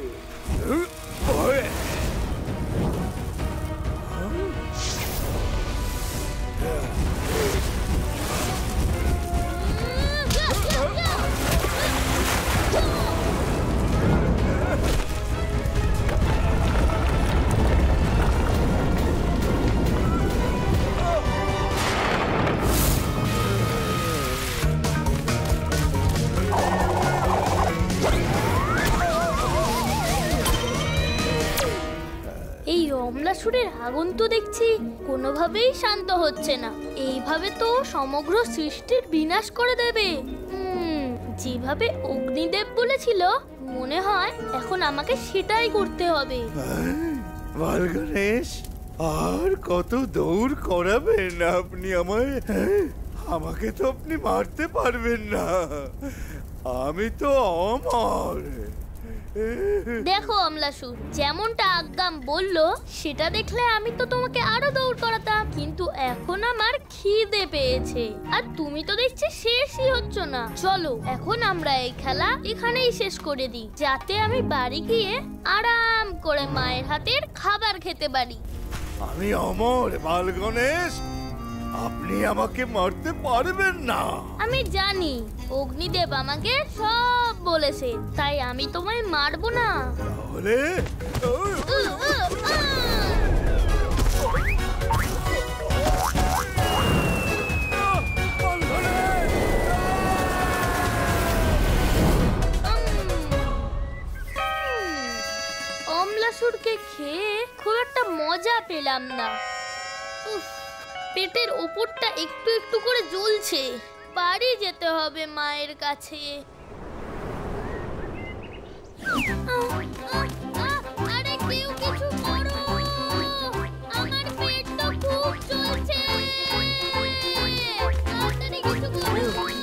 এই অমলাসুরের আগুন তো দেখছি কোনোভাবেই শান্ত হচ্ছে না। এইভাবে তো সমগ্র সৃষ্টির বিনাশ করে দেবে। যেভাবে অগ্নিদেব বলেছিল, মনে হয় এখন আমাকে সেটাই করতে হবে। বাল গণেশ, আর কত দৌড় করাবেন আপনি আমায়? আমাকে তো আপনি মারতে পারবেন না, আমি তো অমর। দেখো অমলাসুর, যেমনটা আজ্ঞাম বললো সেটা দেখলে আমি তো তোমাকে আরো দৌড় করাতাম, কিন্তু এখন আমার খিদে পেয়েছে আর তুমি তো দেখছি শেষই হচ্ছ না। চলো এখন আমরা এই খেলা এখানেই শেষ করে দিই, যাতে আমি বাড়ি গিয়ে আরাম করে মায়ের হাতের খাবার খেতে পারি। আমি অমর বাল গণেশ, আপনি আমাকে মারতে পারবেন না। আমি জানি অগ্নিদেব আমাকে সব বলেছে, তাই আমি তোমায় মারবো না। তাহলে অম্লাসুরকে খেয়ে খুব একটা মজা পেলাম না। উফ, পেটের ওপরটা একটু একটু করে জ্বলছে। বাড়ি যেতে হবে মায়ের কাছে। আরে কেউ কিছু করো, আমার পেট তো খুব জ্বলছে। তাড়াতাড়ি কিছু করো।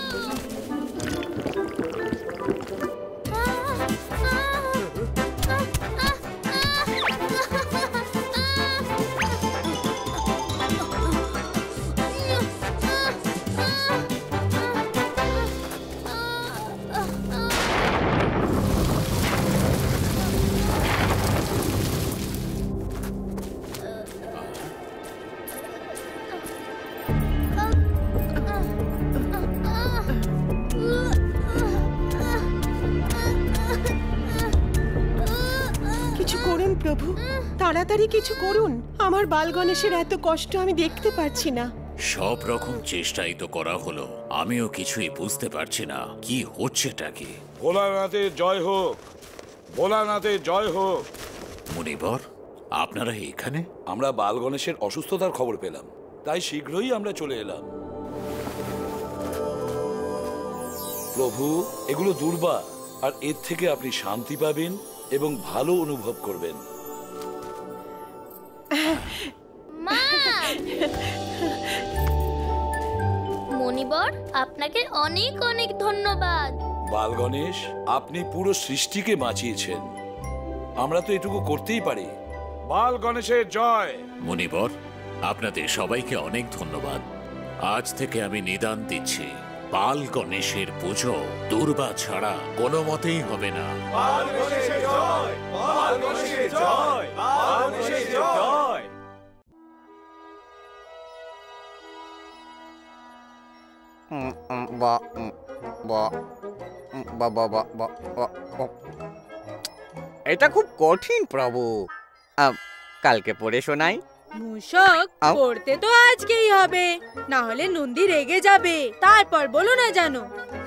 কিছু করুন প্রভু, তাড়াতাড়ি কিছু করুন। আমার বাল গণেশের এত কষ্ট আমি দেখতে পাচ্ছি না। সব রকম চেষ্টাই তো করা হলো, আমিও কিছুই বুঝতে পারছি না কি হচ্ছেটা কি। ভোলানাথের জয় হোক, ভোলানাথের জয় হোক। মুনিবর, আপনারা এখানে? আমরা বাল গণেশের অসুস্থতার খবর পেলাম, তাই শীঘ্রই আমরা চলে এলাম। প্রভু, এগুলো দুর্বা, আর এর থেকে আপনি শান্তি পাবেন এবং ভালো অনুভব করবেন। মণিবর, আপনাকে অনেক অনেক ধন্যবাদ। বাল গণেশ, আপনি পুরো সৃষ্টিকে বাঁচিয়েছেন, আমরা তো এটুকু করতেই পারি। বাল গণেশের জয়। মুনিবর, আপনাদের সবাইকে অনেক ধন্যবাদ। আজ থেকে আমি নিদান দিচ্ছি, বাল গণেশের পুজো দুর্বা ছাড়া কোনো মতেই হবে না। বাল গণেশের জয়, বাল গণেশের জয়, বাল গণেশের জয়। এটা খুব কঠিন প্রভু, কালকে পড়ে শোনাই। মূষক, পড়তে তো আজকেই হবে, না হলে নন্দী রেগে যাবে। তারপর বলো না জানো।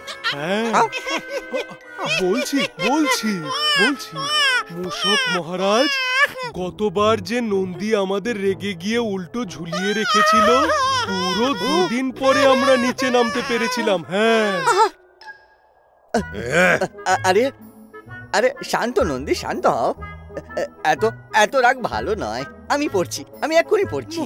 বলছি বলছি বলছি মূষক মহারাজ, গতবার যে নন্দী আমাদের রেগে গিয়ে উল্টো ঝুলিয়ে রেখেছিল, পুরো 2 দিন পরে আমরা নিচে নামতে পেরেছিলাম। হ্যাঁ। আরে আরে শান্ত নন্দী, শান্ত হও। এত এত রাগ ভালো নয়। আমি পড়ছি, আমি এক্ষুনি পড়ছি।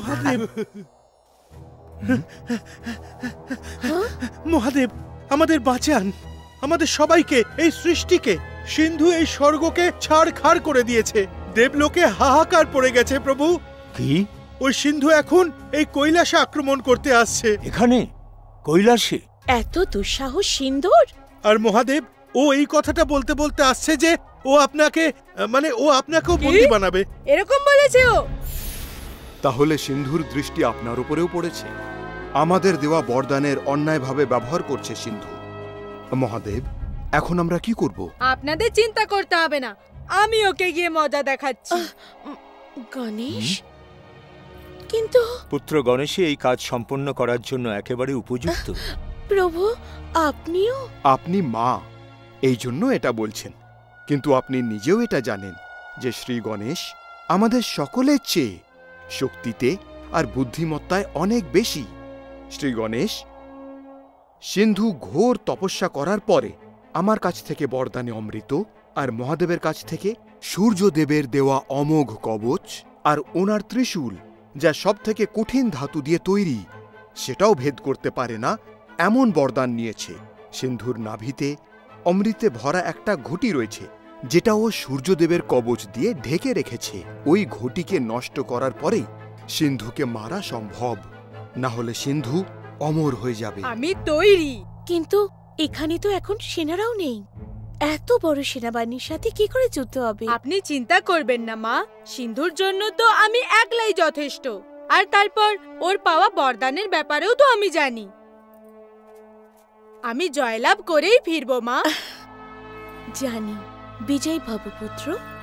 মহাদেব, আমাদের বাঁচান, আমাদের সবাইকে, এই সৃষ্টিকে। সিন্ধু এই স্বর্গকে ছাড়খাড় করে দিয়েছে, দেবলোকে হাহাকার পড়ে গেছে প্রভু। কি? ওই সিন্ধু এখন এই কৈলাসে আক্রমণ করতে আসছে। এখানে কৈলাসে? এত দুঃসাহস সিন্ধুর! আর মহাদেব, ও এই কথাটা বলতে বলতে আসছে যে ও আপনাকে, মানে ও আপনাকেও বন্দী বানাবে। এরকম বলেছে ও? তাহলে সিন্ধুর দৃষ্টি আপনার উপরেও পড়েছে। আমাদের দেওয়া বরদানের অন্যায়ভাবে ব্যবহার করছে সিন্ধু। মহাদেব, এখন আমরা কি করব? আপনাদের চিন্তা করতে হবে না, আমি ওকে গিয়ে মজা দেখাচ্ছি। গণেশ, কিন্তু পুত্র গণেশই এই কাজ সম্পন্ন করার জন্য একেবারে উপযুক্ত। প্রভু, আপনিও? আপনি মা, এই জন্য এটা বলছেন, কিন্তু আপনি নিজেও এটা জানেন যে শ্রী গণেশ আমাদের সকলের চেয়ে শক্তিতে আর বুদ্ধিমত্তায় অনেক বেশি। শ্রী গণেশ, সিন্ধু ঘোর তপস্যা করার পরে আমার কাছ থেকে বরদানে অমৃত, আর মহাদেবের কাছ থেকে সূর্যদেবের দেওয়া অমোঘ কবচ, আর ওনার ত্রিশূল, যা সব থেকে কঠিন ধাতু দিয়ে তৈরি, সেটাও ভেদ করতে পারে না এমন বরদান নিয়েছে। সিন্ধুর নাভিতে অমৃতে ভরা একটা ঘটি রয়েছে, যেটা ও সূর্যদেবের কবচ দিয়ে ঢেকে রেখেছে। ওই ঘটিকে নষ্ট করার পরেই সিন্ধুকে মারা সম্ভব, না হলে সিন্ধু অমর হয়ে যাবে। আমি তৈরি। কিন্তু এখানে তো এখন সেনারাও নেই। এত বড় সেনাবাহিনীর সাথে কি করে যুদ্ধ হবে? আপনি চিন্তা করবেন না মা, সিন্ধুর জন্য তো আমি একলাই যথেষ্ট। আর তারপর ওর পাওয়া বরদানের ব্যাপারেও তো আমি জানি। আমি জয়লাভ করেই ফিরবো মা। জানি। বিজয় ভব পুত্র।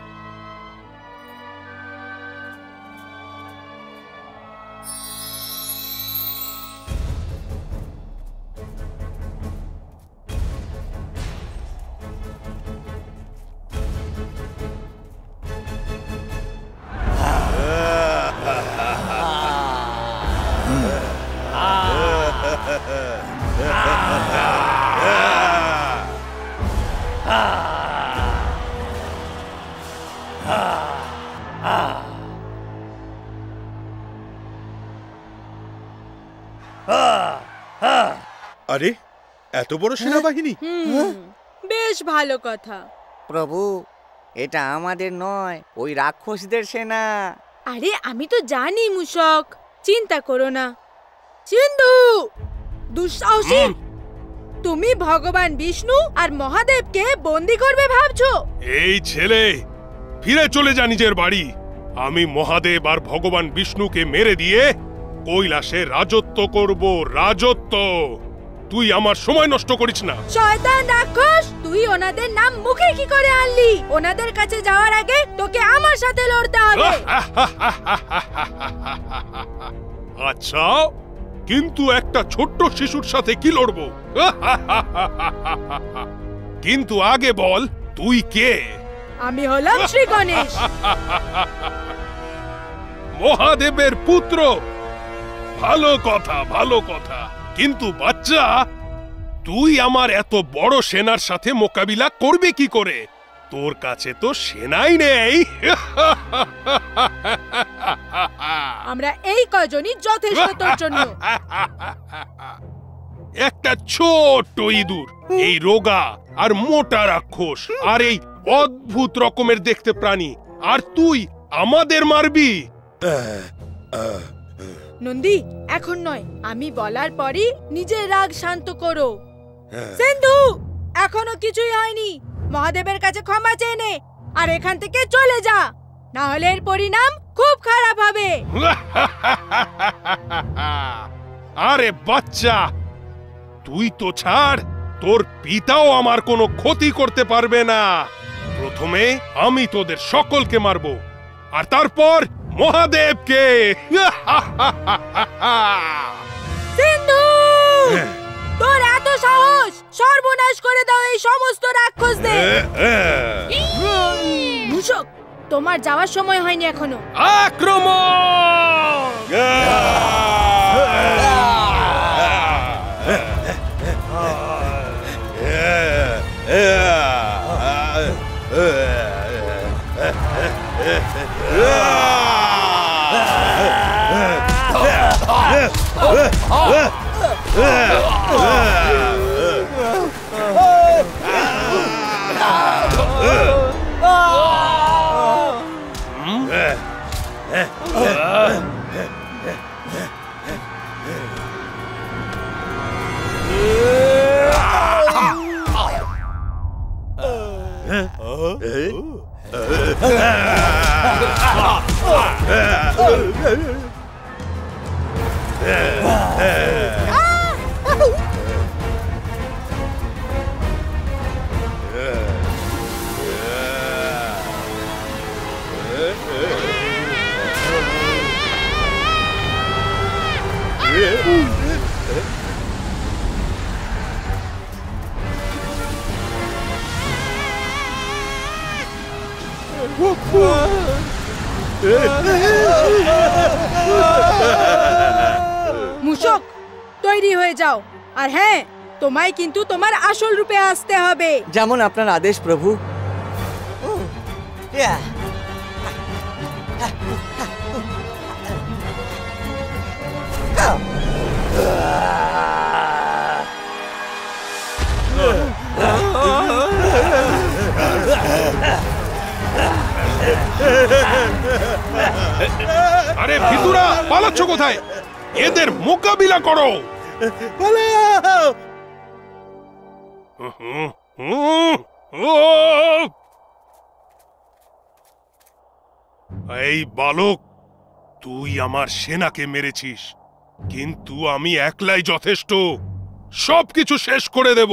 আরে এত বড় সেনাবাহিনী! বেশ ভালো কথা। প্রভু, এটা আমাদের নয়, ওই রাক্ষসদের সেনা। আরে আমি তো জানি মূষক, চিন্তা করো না। সিন্ধু, দুঃসাহসী, তুমি ভগবান বিষ্ণু আর মহাদেবকে বন্দি করবে ভাবছো? এই ছেলে, ফিরে চলে যা নিজের বাড়ি। আমি মহাদেব আর ভগবান বিষ্ণুকে মেরে দিয়ে কৈলাসে রাজত্ব করব, রাজত্ব। তুই আমার সময় নষ্ট করিস না। শয়তান রাক্ষস, তুই ওনাদের নাম মুখে কি করে আনলি? ওনাদের কাছে যাওয়ার আগে তোকে আমার সাথে লড়তে হবে। আচ্ছা, কিন্তু একটা ছোট্ট শিশুর সাথে কি লড়বো? কিন্তু আগে বল, তুই কে? আমি হলাম শ্রী গণেশ, মহাদেবের পুত্র। ভালো কথা, ভালো কথা। কিন্তু বাচ্চা, তুই আমার এত বড় সেনার সাথে মোকাবিলা করবি কি করে? তোর কাছে তো সেনাই নেই। আমরা এই কজনই যথেষ্ট তোর জন্য। একটা ছোট্ট ইঁদুর, এই রোগা আর মোটা রাক্ষস, আর এই অদ্ভুত রকমের দেখতে প্রাণী, আর তুই আমাদের মারবি? নন্দী, এখন নয়, আমি বলার পরই নিজের রাগ শান্ত করো। সিন্ধু, এখনো কিছুই হয়নি। মহাদেবের কাছে ক্ষমা চেয়ে নে আর এখান থেকে চলে যা, না হলে এর পরিণাম খুব খারাপ হবে। আরে বাচ্চা, তুই তো ছাড়, তোর পিতাও আমার কোনো ক্ষতি করতে পারবে না। প্রথমে আমি তোদের সকলকে মারবো, আর তারপর মহাদেবকে। সিন্ধু, তোর এত সাহস! সর্বনাশ করে দাও এই সমস্ত রাক্ষসদের। মূষক, তোমার যাওয়ার সময় হয়নি এখনো। আক্রমণ! মূষক, তৈরি হয়ে যাও। আর হ্যাঁ, তোমায় কিন্তু তোমার আসল রূপে আসতে হবে। যেমন আপনার আদেশ প্রভু। আরে ভিতুরা, পালাচ্ছ কোথায়? এদের মোকাবিলা করো। পালাও! এই বালক, তুই আমার সেনাকে মেরেছিস, কিন্তু আমি একলাই যথেষ্ট। সবকিছু শেষ করে দেব।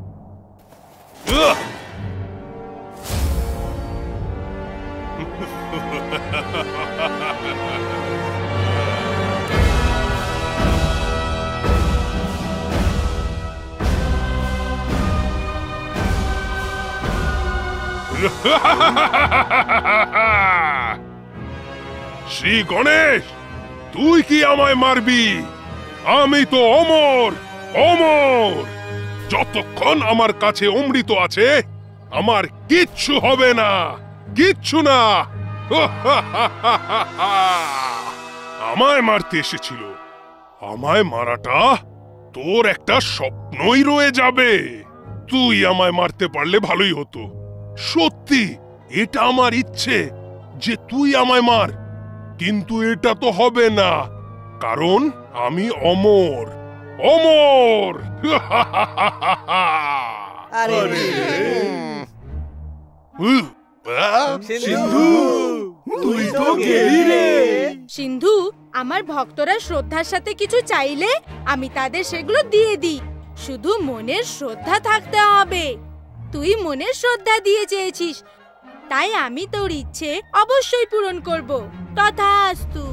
শ্রী গণেশ, তুই কি আমায় মারবি? আমি তো অমর, অমর। যতক্ষণ আমার কাছে অমৃত আছে, আমার কিচ্ছু হবে না, কিচ্ছু না। আমায় মারতে এসেছিল, আমায় মারাটা তোর একটা স্বপ্নই রয়ে যাবে। তুই আমায় মারতে পারলে ভালোই হতো। সত্যি এটা আমার ইচ্ছে যে তুই আমায় মার, কিন্তু এটা তো হবে না, কারণ আমি অমর, অমর। সিন্ধু, তুই তো গেলি রে। সিন্ধু, আমার ভক্তরা শ্রদ্ধার সাথে কিছু চাইলে আমি তাদের সেগুলো দিয়ে দিই। শুধু মনের শ্রদ্ধা থাকতে হবে। তুই মনের শ্রদ্ধা দিয়ে চেয়েছিস, তাই আমি তোর ইচ্ছে অবশ্যই পূরণ করব। তথাস্তু।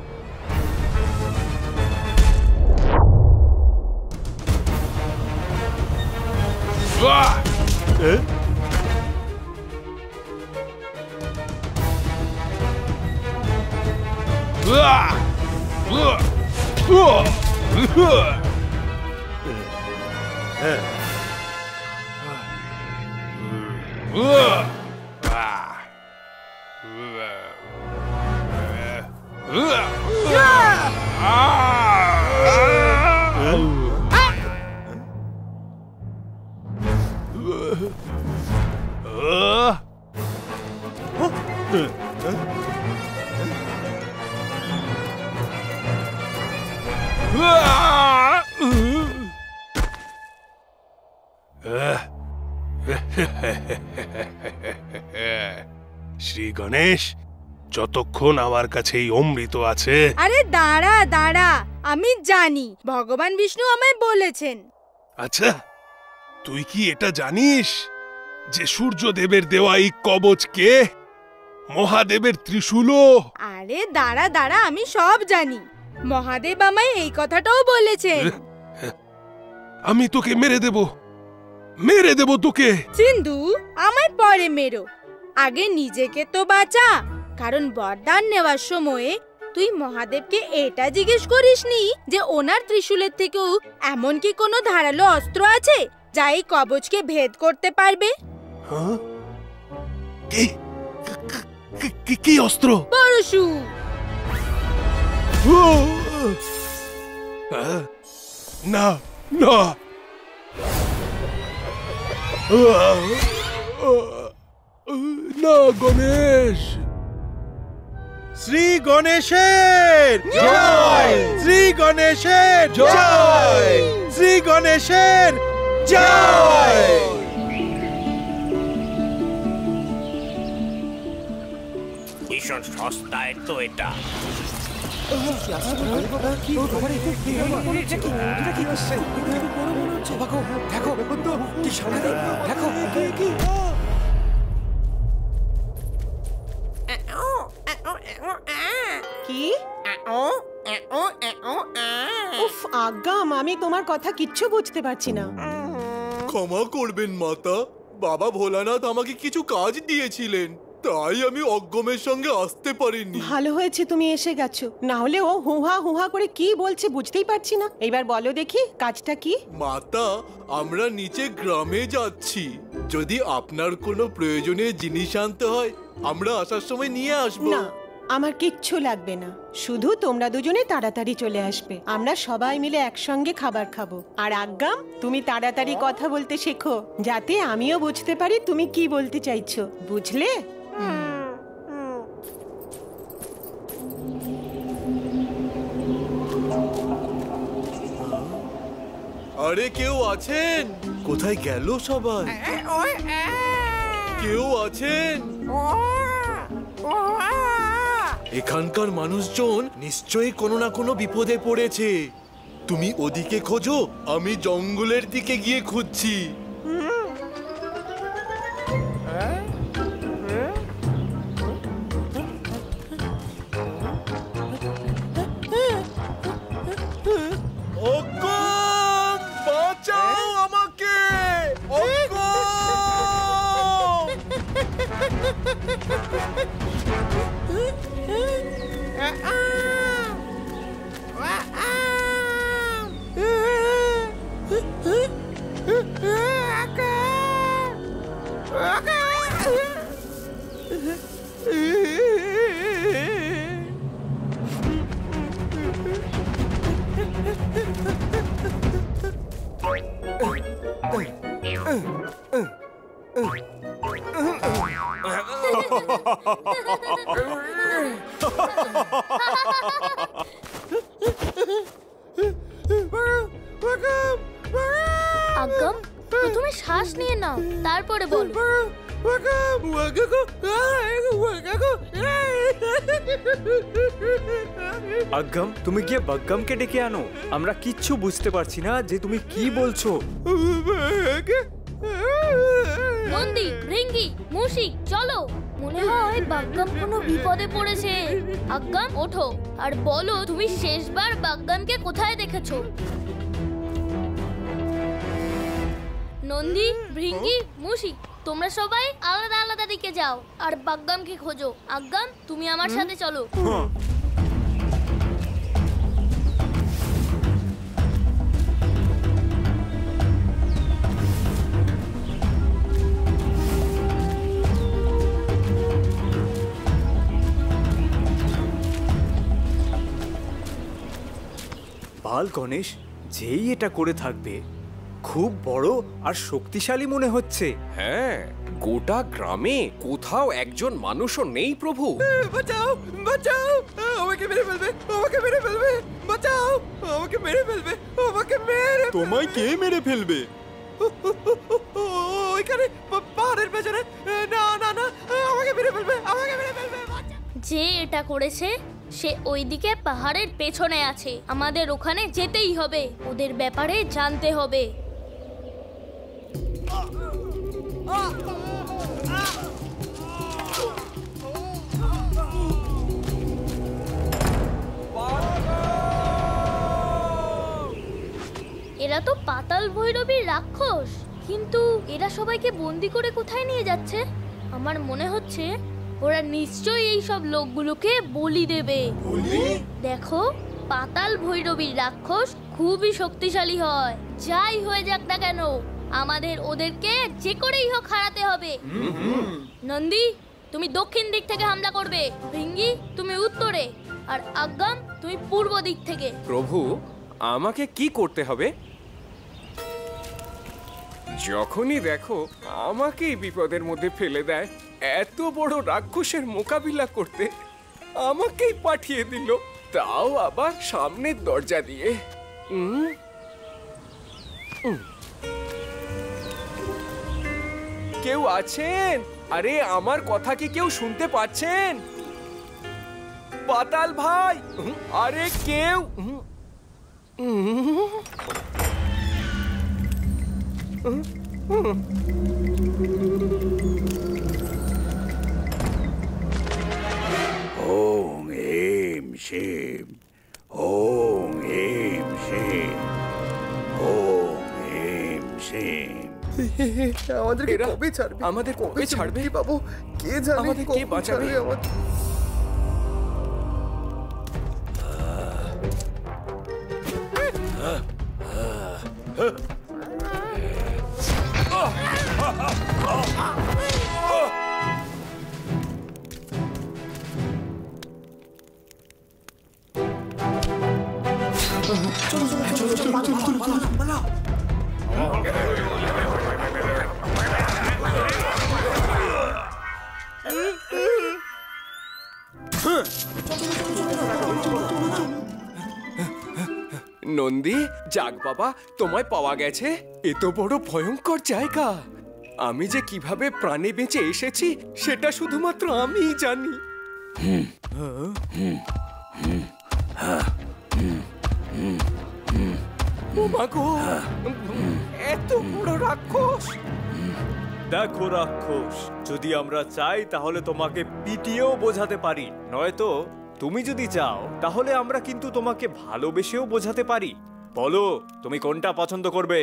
শ্রী গণেশ, যতক্ষণ আমার কাছে এই অমৃত আছে। আরে দাঁড়া দাঁড়া, আমি জানি ভগবান বিষ্ণু আমায় বলেছেন। আচ্ছা, তুই কি এটা জানিস যে সূর্যদেবের দেওয়া এই কবচকে মহাদেবের ত্রিশূলও? আরে দাঁড়া দাঁড়া, আমি সব জানি। মহাদেব আমায় এই কথাটাও বলেছেন। আমি তোকে মেরে দেব, মেরে দেব তোকে। সিন্ধু, আমায় পরে মেরো, আগে নিজেকে তো বাঁচা। কারণ বরদান নেওয়ার সময়ে তুই মহাদেবকে এটা জিজ্ঞেস করিসনি যে ওনার ত্রিশূলের থেকেও এমন কি কোনো ধারালো অস্ত্র আছে যা এই কবচকে ভেদ করতে পারবে? কি অস্ত্র? পরশু। না না, না গণেশ। শ্রী গণেশের জয়, শ্রী গণেশের জয়, শ্রী গণেশের জয়। ভীষণ সস্তায় তো এটা। কি? উফ আজ্ঞাম, আমি তোমার কথা কিচ্ছু বুঝতে পারছি না। ক্ষমা করবেন মাতা, বাবা ভোলানাথ আমাকে কিছু কাজ দিয়েছিলেন, তাই আমি অজ্ঞমের সঙ্গে আসতে পারিনি। ভালো হয়েছে তুমি এসে গেছো, না হলে ও হুহা হুহা করে কি বলছে বুঝতেই পারছি না। এবার বলো দেখি কাজটা কি? মাতা, আমরা নিচে গ্রামে যাচ্ছি, যদি আপনার কোনো প্রয়োজনীয় জিনিস আনতে হয় আমরা আসার সময় নিয়ে আসবো। না, আমার কিচ্ছু লাগবে না, শুধু তোমরা দুজনে তাড়াতাড়ি চলে আসবে। আমরা সবাই মিলে একসঙ্গে খাবার খাবো। আর আজ্ঞাম, তুমি তাড়াতাড়ি কথা বলতে শেখো, যাতে আমিও বুঝতে পারি তুমি কি বলতে চাইছো, বুঝলে? আরে কেউ আছেন? কোথায় গেল সবাই? কেউ আছেন? এখানকার মানুষজন নিশ্চয়ই কোনো না কোনো বিপদে পড়েছে। তুমি ওদিকে খোঁজো, আমি জঙ্গলের দিকে গিয়ে খুঁজছি। বাঁচাও আমাকে! আগাম, প্রথমে শ্বাস নিয়ে নাও, তারপরে বলো। আগাম, তুমি গিয়ে বাগ্গামকে ডেকে আনো। আমরা কিচ্ছু বুঝতে পারছি না যে তুমি কি বলছো। নন্দী, ভৃঙ্গি, মুশিক, চলো। মনে হয় বাগ্গাম কোনো বিপদে পড়েছে। আগাম, ওঠো আর বলো তুমি শেষবার বাগ্গামকে কোথায় দেখেছো। নন্দী, ভৃঙ্গি, মুশিক, তোমরা সবাই আলাদা আলাদা দিকে যাও আর বাগ্গামকে খোঁজো। আগাম, তুমি আমার সাথে চলো। বাল গণেশ যেই এটা করে থাকবে খুব বড় আর শক্তিশালী মনে হচ্ছে। হ্যাঁ, গোটা গ্রামে কোথাও একজন মানুষও নেই প্রভু। বাঁচাও, বাঁচাও, আমাকে মেরে ফেলবে, আমাকে মেরে ফেলবে, বাঁচাও, আমাকে মেরে ফেলবে, আমাকে মেরে। তোমায় কে মেরে ফেলবে? ওইখানে পাহাড়ের পেছনে। না না না, আমাকে মেরে ফেলবে, আমাকে মেরে ফেলবে। যে এটা করেছে সে ওইদিকে পাহাড়ের পেছনে আছে। আমাদের ওখানে যেতেই হবে, ওদের ব্যাপারে জানতে হবে। এরা তো পাতাল ভৈরবীর রাক্ষস, কিন্তু এরা সবাইকে বন্দি করে কোথায় নিয়ে যাচ্ছে? আমার মনে হচ্ছে ওরা নিশ্চয়ই এই সব লোকগুলোকে বলি দেবে। দেখো, পাতাল ভৈরবীর রাক্ষস খুবই শক্তিশালী হয়। যাই হয়ে যাক না কেন, আমাদের ওদেরকে যে করেই হোক হারাতে হবে। নন্দী, তুমি দক্ষিণ দিক থেকে হামলা করবে, ভৃঙ্গি তুমি উত্তরে, আর আগাম তুমি পূর্ব দিক থেকে। প্রভু, আমাকে কি করতে হবে? যখনই দেখো আমাকেই বিপদের মধ্যে ফেলে দেয়, এত বড় রাক্ষসের মোকাবিলা করতে আমাকেই পাঠিয়ে দিল, তাও আবার সামনের দরজা দিয়ে। কেউ আছেন? আরে আমার কথা কি কেউ শুনতে পাচ্ছেন? পাতাল ভাই, আরে কেউ? ওম এম শিম, ওম এম শিম, ওম এম শিম। আমাদেরকে কবে ছাড়বে? আমাদের কবে ছাড়বে বাবু? কে জানে আমাদের কে বাঁচাবে? নন্দী, যাক বাবা, তোমায় পাওয়া গেছে। এত বড় ভয়ঙ্কর জায়গা, আমি যে কিভাবে প্রাণে বেঁচে এসেছি সেটা শুধুমাত্র আমিই জানি। ও মা গো, এত বড় রাক্ষস! দেখো রাক্ষস, যদি আমরা চাই তাহলে তোমাকে পিটিয়েও বোঝাতে পারি, নয়তো তুমি যদি চাও তাহলে আমরা কিন্তু তোমাকে ভালোবেসেও বোঝাতে পারি। বলো তুমি কোনটা পছন্দ করবে?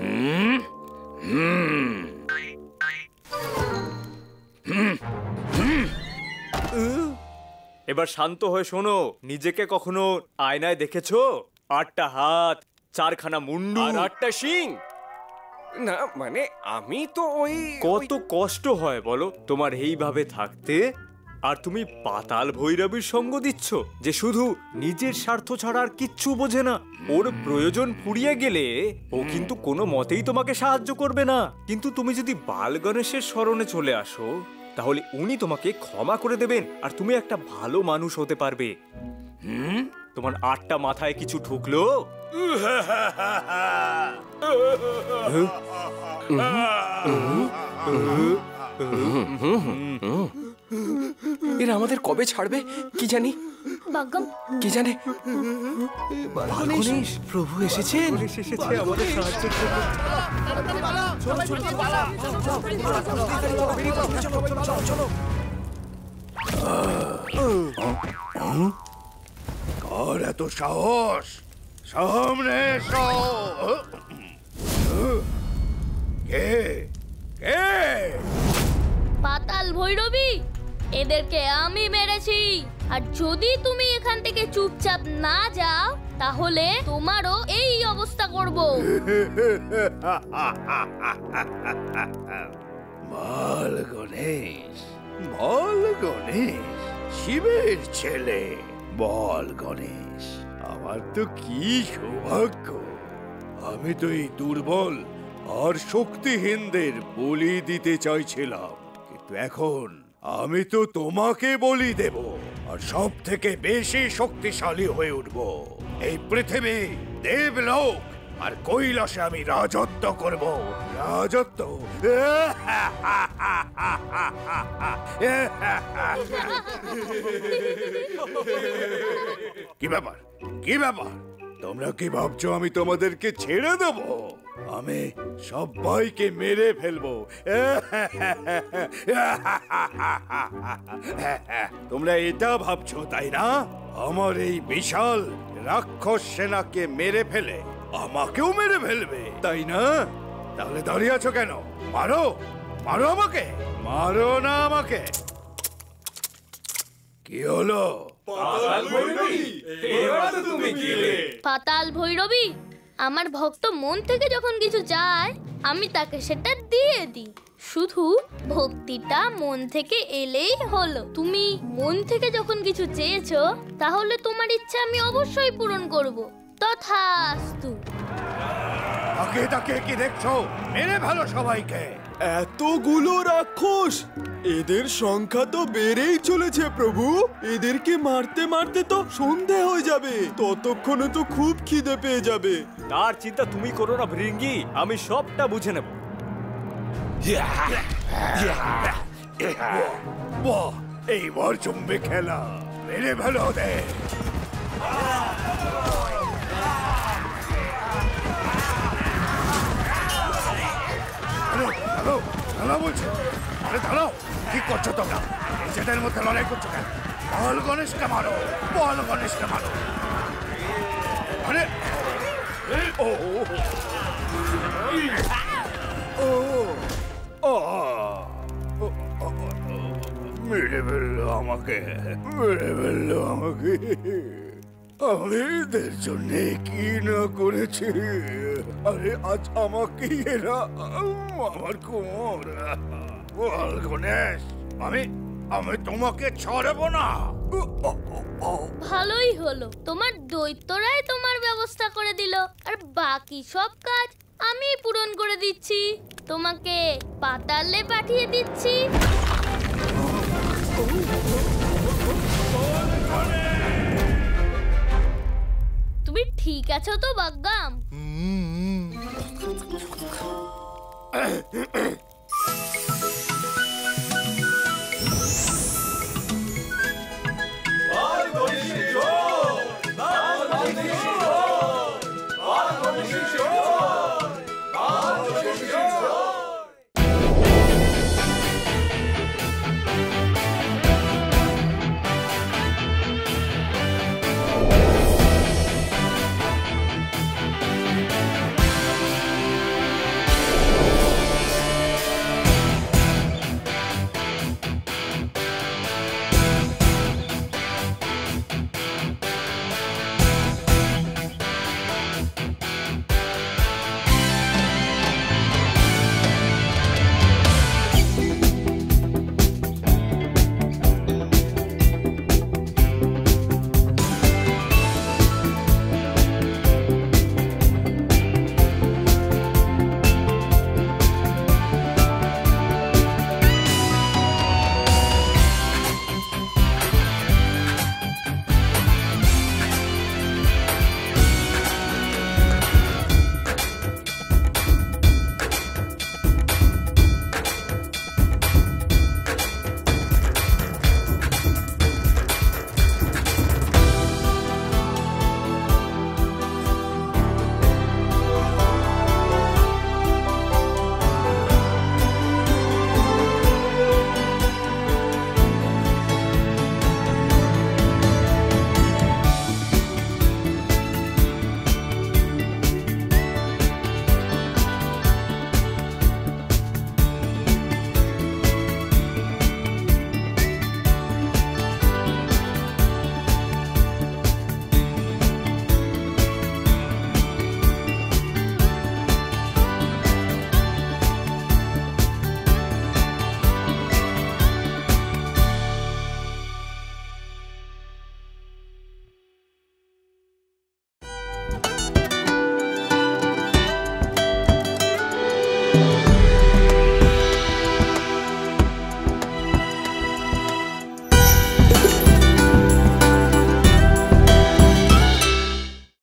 এবার শান্ত হয়ে শোনো। নিজেকে কখনো আয়নায় দেখেছো? 8টা হাত, 4খানা মুন্ডু আর 8টা শিং? না মানে আমি তো ওই কত কষ্ট হয় বলো তোমার এইভাবে থাকতে, আর তুমি পাতাল ভৈরবীর সঙ্গ দিচ্ছ যে শুধু নিজের স্বার্থ ছাড়া আর কিচ্ছু বোঝে না। ওর প্রয়োজন ফুরিয়ে গেলে ও কিন্তু কোনো মতেই তোমাকে সাহায্য করবে না। কিন্তু তুমি যদি বাল গণেশের শরণে চলে আসো তাহলে উনি তোমাকে ক্ষমা করে দেবেন আর তুমি একটা ভালো মানুষ হতে পারবে। তোমার 8টা মাথায় কিছু ঠুকলো? এরা আমাদের কবে ছাড়বে কি জানি। বাগ্গাম কি জানে? বাল গণেশ প্রভু এসেছেন। আমাদের সাহায্য করতে। কার এত সাহস? সামনে এসো। কে কে? পাতাল ভৈরবী, এদেরকে আমি মেরেছি। আর যদি তুমি এখান থেকে চুপচাপ না যাও তাহলে তোমারও এই অবস্থা করব। বাল গণেশ, বল গণেশ, শিবের ছেলে বল গণেশ। আমার তো কি সৌভাগ্য! আমি তো এই দুর্বল আর শক্তিহীনদের বলি দিতে চাইছিলাম, কিন্তু এখন আমি তো তোমাকে বলি দেব আর সব থেকে বেশি শক্তিশালী হয়ে উঠব। এই পৃথিবী, দেবলোক আর কৈলাসে আমি রাজত্ব করব। রাজত্ব। কি ব্যাপার? কি ব্যাপার? তোমরা কি ভাবছো আমি তোমাদেরকে ছেড়ে দেব? আমি সবাইকে মেরে ফেলবো। তোমরা এটা ভাবছো তাই না? আমার এই বিশাল রাক্ষস সেনাকে মেরে ফেলে আমাকেও মেরে ফেলবে তাই না? তাহলে দাঁড়িয়ে আছো কেন? মারো, মারো আমাকে, মারো না আমাকে। কি হলো? পাতাল ভৈরবী, আমার ভক্ত মন থেকে যখন কিছু চায় আমি তাকে সেটা দিয়ে দিই। শুধু ভক্তিটা মন থেকে এলেই হলো। তুমি মন থেকে যখন কিছু চেয়েছো তাহলে তোমার ইচ্ছা আমি অবশ্যই পূরণ করব। তথাস্তু। তাকে তাকে কি দেখছো? মেরে ভালো সবাইকে। এতগুলো রাক্ষস, এদের সংখ্যা তো বেড়েই চলেছে প্রভু। এদেরকে মারতে মারতে তো সন্ধে হয়ে যাবে, ততক্ষণে তো খুব খিদে পেয়ে যাবে। তার চিন্তা তুমি করো না ভৃঙ্গি, আমি সবটা বুঝে নেব। বাহ, এইবার জমবে খেলা। মেরে ভালো ওদের। দাঁড়াও বলছো। আরে দাঁড়াও, কি করছো তোমরা? নিজেদের মধ্যে লড়াই করছো কেন? বল গণেশকে মারো, বল গণেশকে মারো। আরে ও মেরে ফেললো আমাকে, মেরে ফেললো আমাকে। আমি এদের জন্য কি না করেছি। আরে আজ আমাকে এরা আমার কোমর। বল গণেশ, আমি তোমাকে ছাড়বো না। ভালোই হলো, তোমার দৈত্যরাই তোমার ব্যবস্থা করে দিল, আর বাকি সব কাজ আমি পূরণ করে দিচ্ছি। তোমাকে পাতালে পাঠিয়ে দিচ্ছি। তুমি ঠিক আছো তো বাগ্গাম?